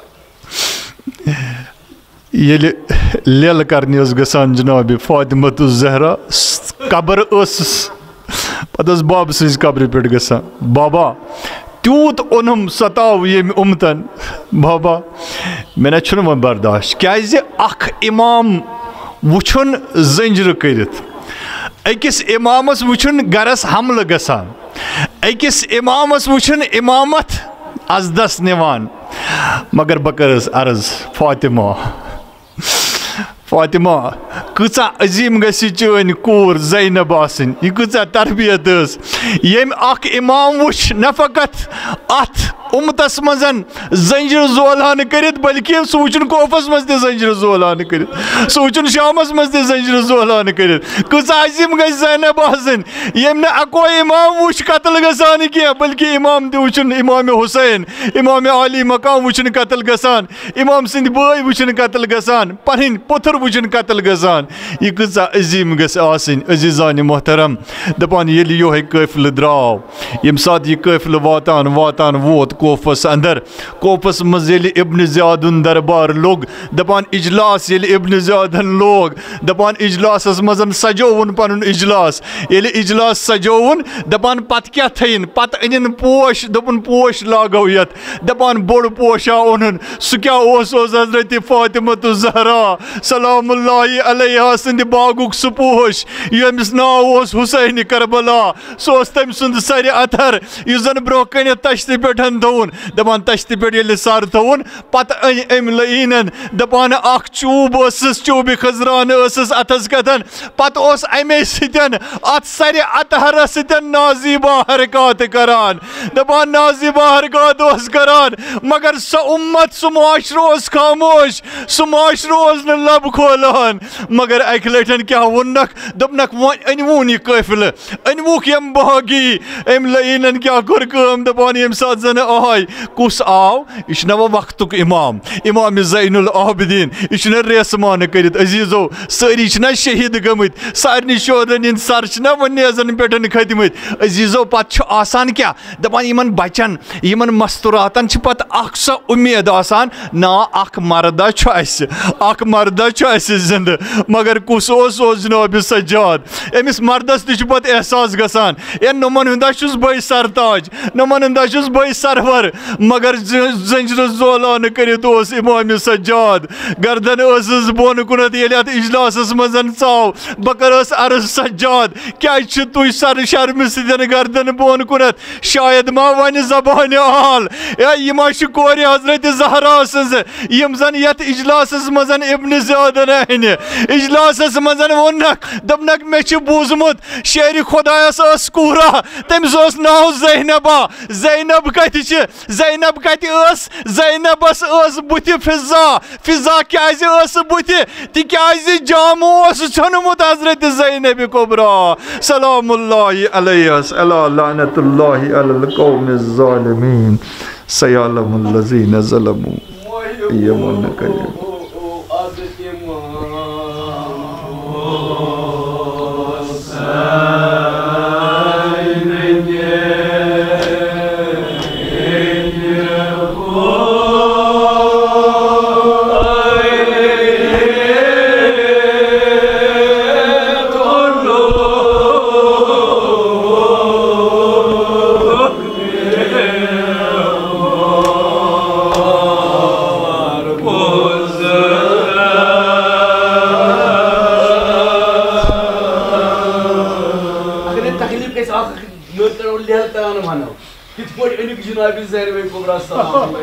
Speaker 1: ییٚلہِ لیلہٕ کرنہِ ٲس گژھان جناب فاطمۃ الزہرا, قبر ٲسٕس پتہٕ ٲس بابہٕ سٕنٛزِ قبرِ پٮ۪ٹھ گژھان, بابا تیوٗت اوٚنُم ستاو ییٚمہِ اُمتن, بابا مےٚ نہ چھُنہٕ وۄنۍ برداشت. کیازِ اکھ اِمام وٕچھُن زنجرٕ کٔرِتھ, أکِس اِمامس وٕچھُن گرس حملہٕ گژھان, أکِس اِمامس وٕچھُن اِمامت عزدس نِوان. مگر بہٕ کٔرٕس عرض فاطمہ, فاطمہ کۭژاہ عظیٖم گژھِ چٲنۍ کوٗر زینب آسٕنۍ, یہِ کۭژاہ تربیت ٲس ییٚمۍ اکھ اِمام وٕچھ نہ فقط اتھ اُمتس منٛز زنجرٕ زولانہٕ کٔرِتھ بلکہِ سُہ وٕچھُن کوفس منٛز تہِ زنجرٕ زولانہٕ کٔرِتھ, سُہ وٕچھُن شامس منٛز تہِ زنجرٕ زولانہٕ کٔرِتھ. کۭژاہ عظیٖم گژھِ زینب آسٕنۍ ییٚمۍ نہٕ اکوے اِمام وٕچھ قتل گژھان کینٛہہ بلکہِ اِمام تہِ وٕچھُن امامِ حُسین, امامِ عالی مقام وٕچھُن قتل گژھان, امام سٕنٛدۍ بٲے وٕچھُن قتل گژھان, پنٕنۍ پوٚتھر वुचन कत्ल गसान यह कसा अजीम गस आसिन अजीजान मोहतरम दपान येली यो है काफिल द्राव यम साथ यह काफिल वातान वातान वोत कोफस अंदर कोफस मज येली इब्न ज़ियादुन दरबार लोग दपान इजलास येली इब्न ज़ियादन लोग दपान इजलासस मजन सजोवन पनुन इजलास येली इजलास सजोवन दपान पत क्या थइन पत अनिन पोश दपन पोश लागो यत दपान बोड़ पोशा ओनन सु क्या ओस ओस हजरत फातिमत ज़हरा सलामुल्लाहि अलैहा सिंद बागुक सु पोश यमिस नाव ओस हुसैन करबला सो ओस तम सुंद सर अथर युस जन ब्रो कन तश्ति पेठन थवन दपान तश्ति पेठ येली सर थवन पत अम लईनन दपान अख चूब ओसस चूब खजरान ओसस अथस कथन पत ओस अमे सितन अत सर अतहर सितन नाजीबा हरकत करान दपान नाजीबा हरकत ओस करान मगर सो उम्मत सो माशरो ओस खामोश सो माशरो ओस न लब खोलान मगर अक लटन क्या वनक दपनक अनवून यह काफिल अनवुक यम बागी अम लईनन क्या कर कम दपान यम साथ जन आय कुस आव यह नवा वक्तुक इमाम इमाम ज़ैनुल आबिदीन यह रेसमान करित अजीजो सारी शहीद गमत सारे शोदन सर वनेजन पे खतमत अजीजो पत आसान क्या दपान यमन बचन यमन मस्तुरातन पत अख सो उम्मीद आसान ना अख मर्दा अख मर्दा जिंद मगर कुस ओस जनाब सज्जाद अमिस मर्दस तह पत एहसास गसान ए नमन हुंदा छुस बई सरताज नमन हुंदा छुस बई सरवर मगर जंजर जोलान करित ओस इमाम सज्जाद गर्दन ओसस बोन कुनत येले अत इजलासस मजन चाव बकरस अर्ज सज्जाद क्या तुह सर शर्म सदन गर्दन बोन कुनत शायद मा वन जबान आल यह मा कोर हजरत ज़हरा सज यम जन यत इजलासस मजन इब्न ज़ियादन अन इजलासस मजन वनक दपनक मे बूजमुत शेर खुदायस अस कूरा तमिस ओस नाव ज़ैनबा ज़ैनब कत ज़ैनब कत ज़ैनबस बुत फिजा फिजा क्या बुत तिकाज जाम छुनमुत हजरत ज़ैनब कुबरा सलामुल्लाहि अलैहा अला लानतुल्लाहि अलल कौमि ज़ालिमीन सयअलमुल लज़ीना ज़लमू यमन करिम
Speaker 2: जनाब ज़ैनब कुबरा सलाम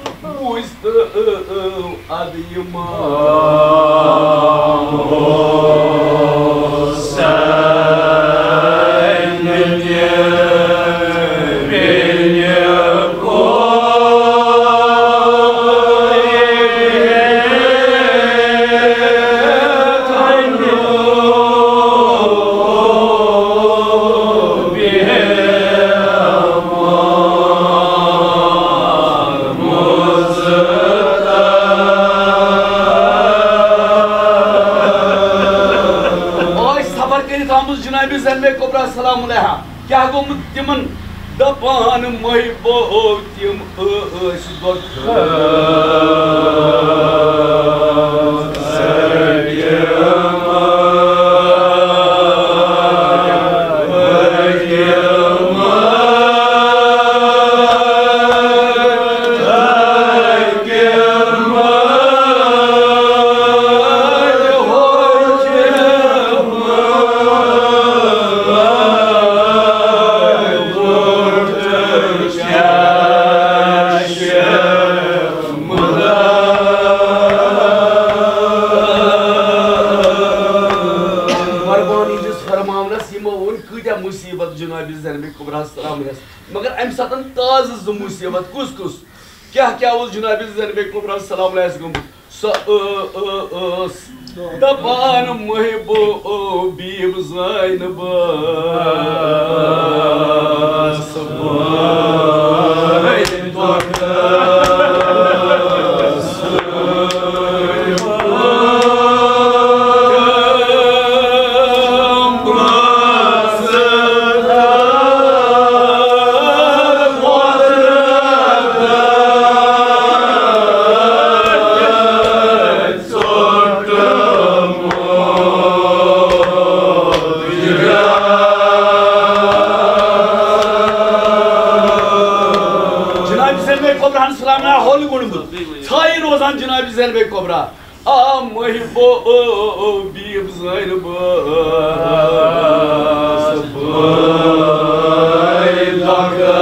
Speaker 2: क्या गो तिमन दपान महबो तिम अस मगर अम सतन ताज ज मुसीबत कुस कुस क्या क्या उस जनाब ज़ैनब कुबरा सलाम अलैहि गुम स दपान महबो बीब ज़ैनब زینبے کبرا آ محبو بیب زینب سبائی لگا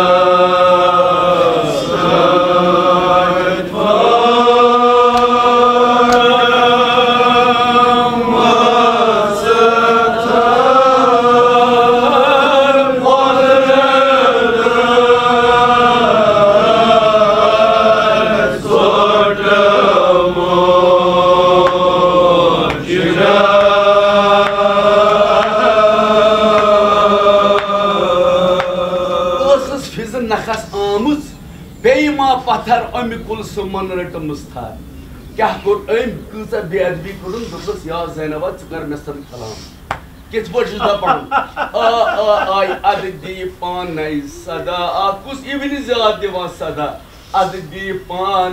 Speaker 2: پتھر امی کل سمن رٹمس تھا کیا کور ام کیسا بے ادبی کرن دبس یا زینب ژکر مے سن کلام کت پٹ دپان آ آ آئی اد دی پان صدا آ کس ایون زیاد دیوان صدا اد دی پان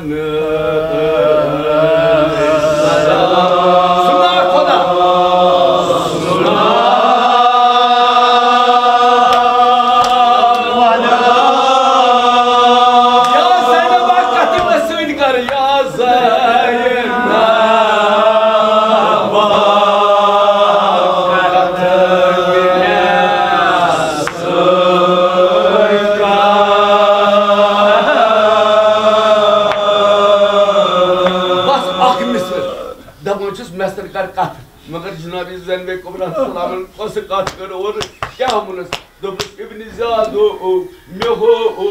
Speaker 2: صدا سنا خدا سنا مگر جناب زینب کبرا سلام کس کت کر اور کیا منس دبس ابن زیاد مے ہو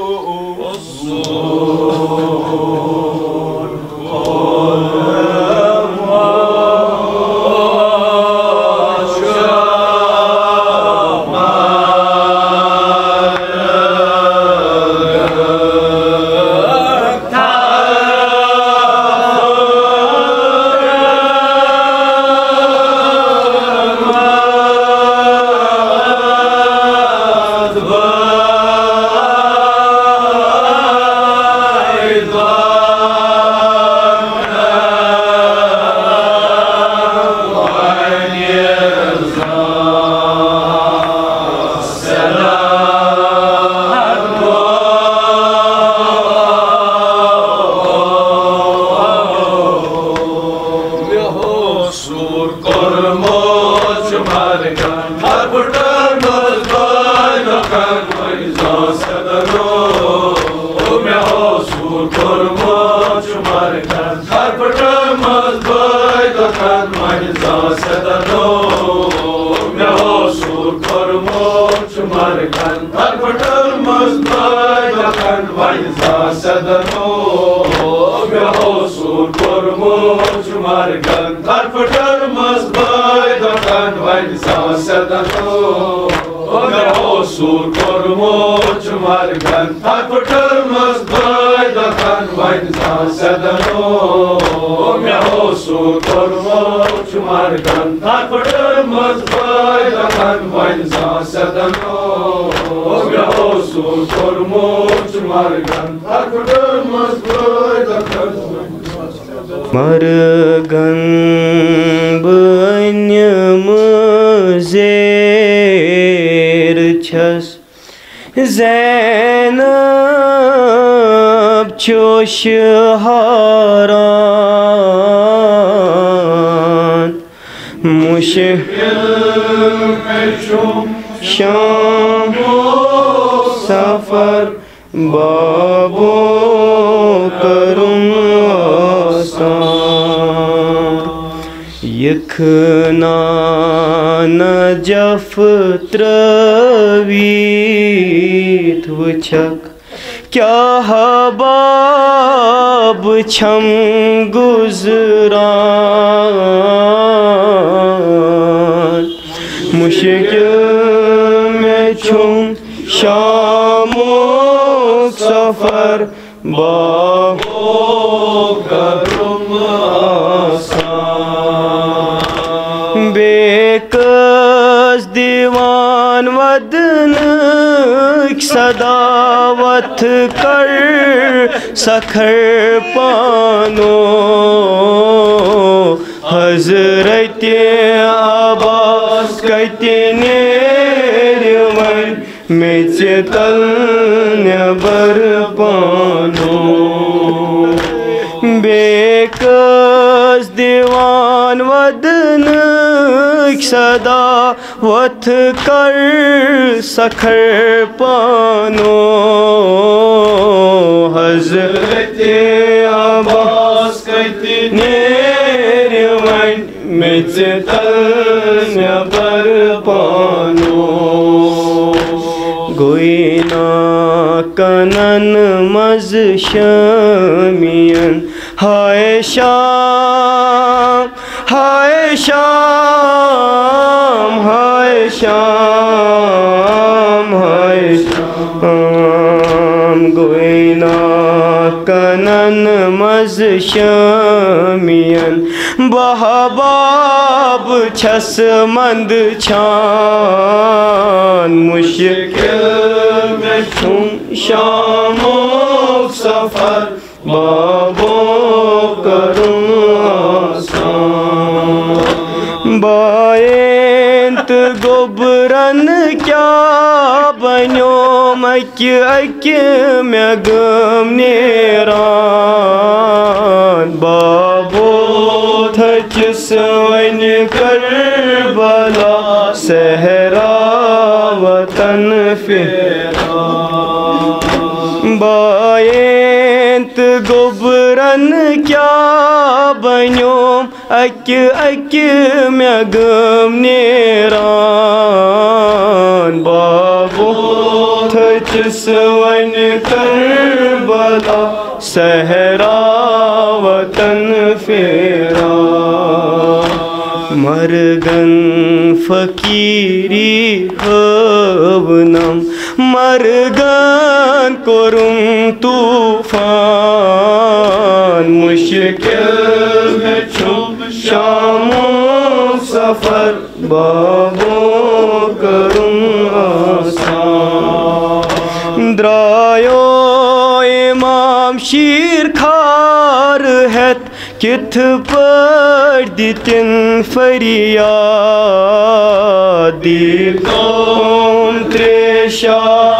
Speaker 3: مرگن بنیم زیر چھس زینب چوش ہاران مشکل شام سفر بابو کرم آسان یکنا نجف ترویت وچک کیا حباب چھم گزران مشکل میں چھم شامو سفر بابو کرم آسان بے کس دیوان ودنک صداوت کر سکھر پانو حضرت عباس کہتے نیرون میں چتل نبر پانو بیک صدا وتھ کر سکھر پانو حضرت عباس کتہِ نیرِ وۄنۍ میٚژِ تل نٮ۪بر پانو گوٚے نا کنن مز شامین ہائے شام ہائے شام ہائے شام ہائے شام گوٚے نا کنن مز شامین بہباب چھس مند چھان مشکل میں چھم شاموں سفر بابو کروں آسان بائنت گوبرن کیا بنیو مکہ اکہ میں گم نیران بابو تھچس ون کربلا صحرا وطن پھیران بائنت گوبرن کیا بنیوم اکہ اکہ میں گم نیران بابو تھچس ون کربلا صحرا وطن پھیران مرگن فقیری ہونم مرگن کرم طوفان مشکل میں چھم شاموں سفر بابو کرم آسان درایو امام شیر کھار ہیت کتھ پٲٹھۍ دِتِن فریاد دیٖتون تریشا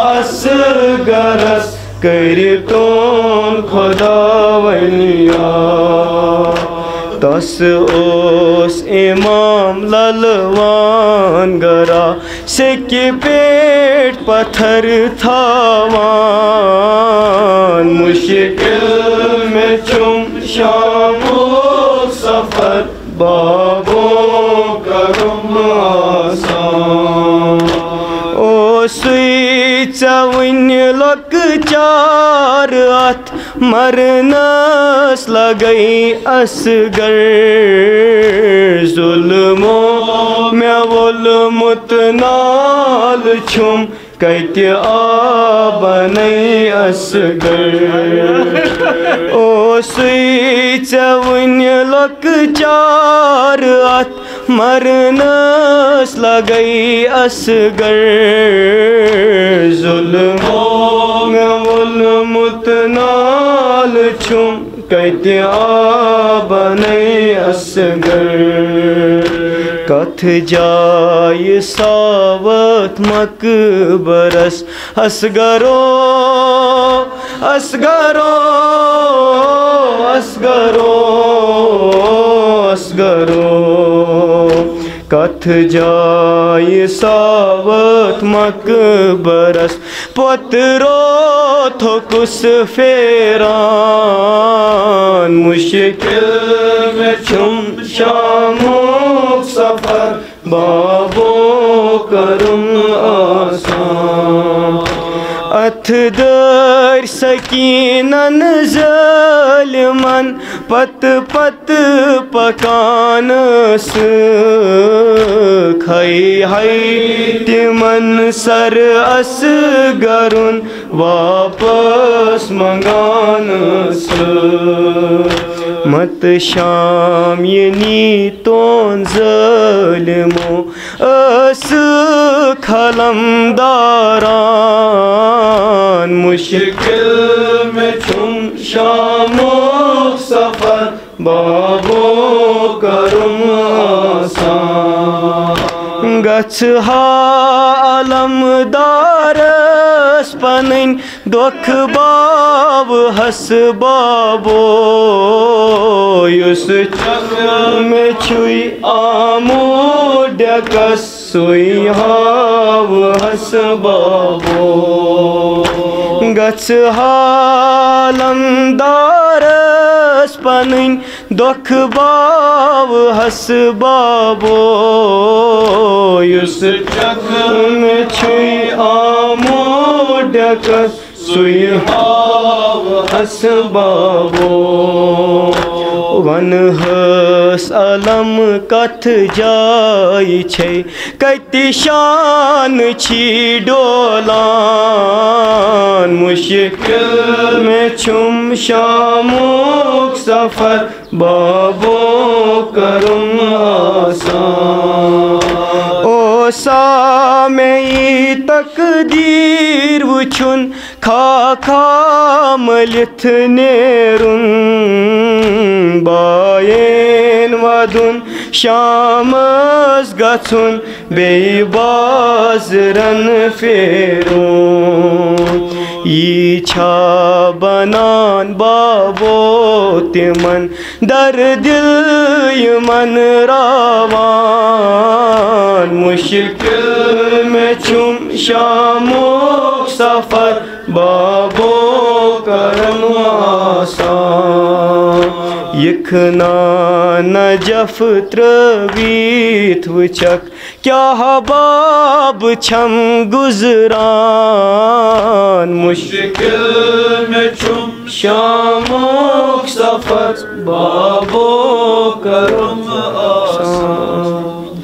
Speaker 3: اصغرس کٔرِتون خۄداوَن یاد تس اوس امام للوان گرا سیٚکہِ پٮ۪ٹھ پتھر تھاوان مشکل میں چھم شاموں سفر بابو کرم آسان اوسُے ژےٚ وُنہِ لۄکچار اتھ مرنس لگے اصغر ظلمو مےٚ وولمُت نال چھُم کتہِ آو بنے اصغر اوسُے ژےٚ وُنہِ لۄکچار اتھ مرنس لگے اصغر ظلمو مےٚ وولمُت نال چھُم کتہِ آو بنے اصغر کتھ جایہِ ساوتھ مقبرس اصغرو اصغرو اصغرو اصغرو کتھ جایہِ ساوتھ مقبرس پوترو تھوٚکُس پھیران مشکل میں چھم شاموں سفر بابو کرم آسان اتھ دٲرۍ سکیٖنن ظٲلمن پتہٕ پتہٕ پکان ٲسٕکھ ہَے ہَے تِمن سر اصغرُن واپس منگان ٲسٕکھ مت شام یہِ نیٖتون ظٲلمو ٲسٕکھ علمداران مشکل میں چھم شاموں سفر بابو کرم آسان گژھ ہا علمدارس پنٕنۍ دۄکھٕ باو ہس بابو یُس مےٚ چھُے آمُت ڈیکس سوئی ہاو حس بابو گچھ حالمدارس پنن دکھ باو حس بابو یس چک میں چھوئی آمو ڈیکس سوئی ہاو حس بابو ون ہس علم کتھ جائی چھے کتی شان چھی ڈولان مشکل میں چھم شاموک سفر بابو کرم آسان او سامعی تقدیر وچھن خاکا ملتھ نیرن بائین ودن شامس گھن بی بازرن پھیرون یہ چھا بنان بابو تمن در دل یمن راوان مشکل میں چھم شاموک سفر بابو کرم آسان یکنا نجف ترویت وچک کیا باب چھم گزران مشکل میں چھم شاموک سفر بابو کرم آسان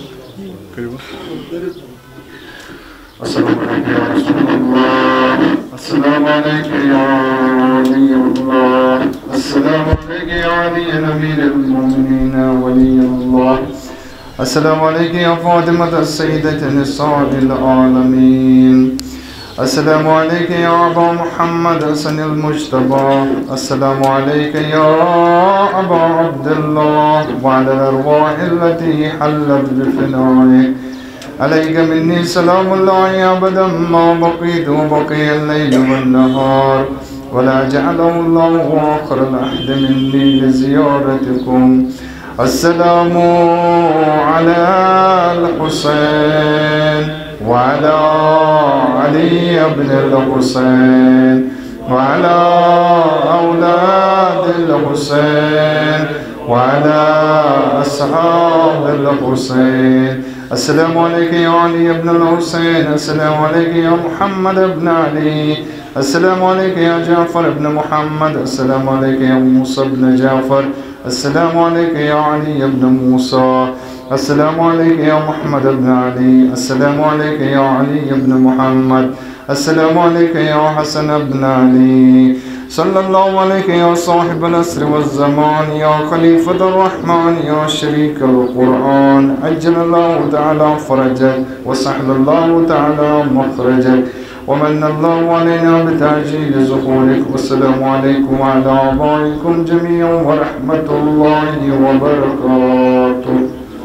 Speaker 4: السلام علیکم یا ولی اللہ السلام علیکم یا علی امیر المومنین ولی اللہ السلام علیکم یا فاطمة السیدة نساء العالمین السلام علیکم یا ابا محمد حسن المجتبى السلام علیکم یا ابا عبداللہ وعلى الارواح التي حلت بفنائك عليك مني سلام الله أبدا ما بقيت وبقي الليل والنهار ولا جعله الله آخر العهد مني لزيارتكم السلام على الحسين وعلى علي بن الحسين وعلى أولاد الحسين وعلى أصحاب الحسين السلام عليك يا علي بن الحسين السلام عليك يا محمد بن علي السلام عليك يا جعفر بن محمد السلام عليك يا موسى بن جعفر السلام عليك يا علي بن موسى السلام عليك يا محمد بن علي السلام عليك يا علي بن محمد السلام عليك يا حسن بن علي صلى الله عليك يا صاحب العصر والزمان يا خليفة الرحمن يا شريك القرآن عجل الله تعالى فرجك وسهل الله تعالى مخرجك ومن الله علينا بتعجيل ظهورك والسلام عليكم وعلى آبائكم جميعا ورحمة الله وبركاته.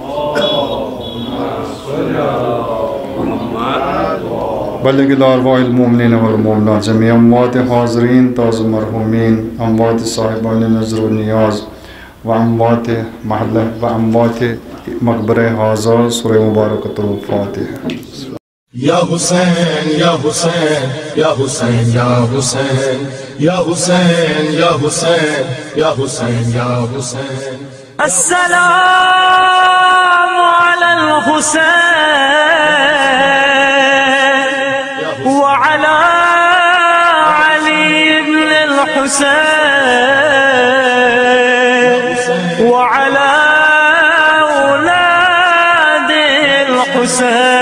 Speaker 4: بلغ الأرواح المؤمنين والمؤمنات جميع أموات حاضرين تعز مرحومين أموات صاحبان نظر والنياز وأموات محلة وأموات مقبرة هذا سورة مباركة الفاتحة.
Speaker 5: يا حسين يا حسين يا حسين يا حسين يا حسين يا حسين يا حسين يا حسين
Speaker 6: السلام على الحسين وعلى علي بن الحسين وعلى أولاد الحسين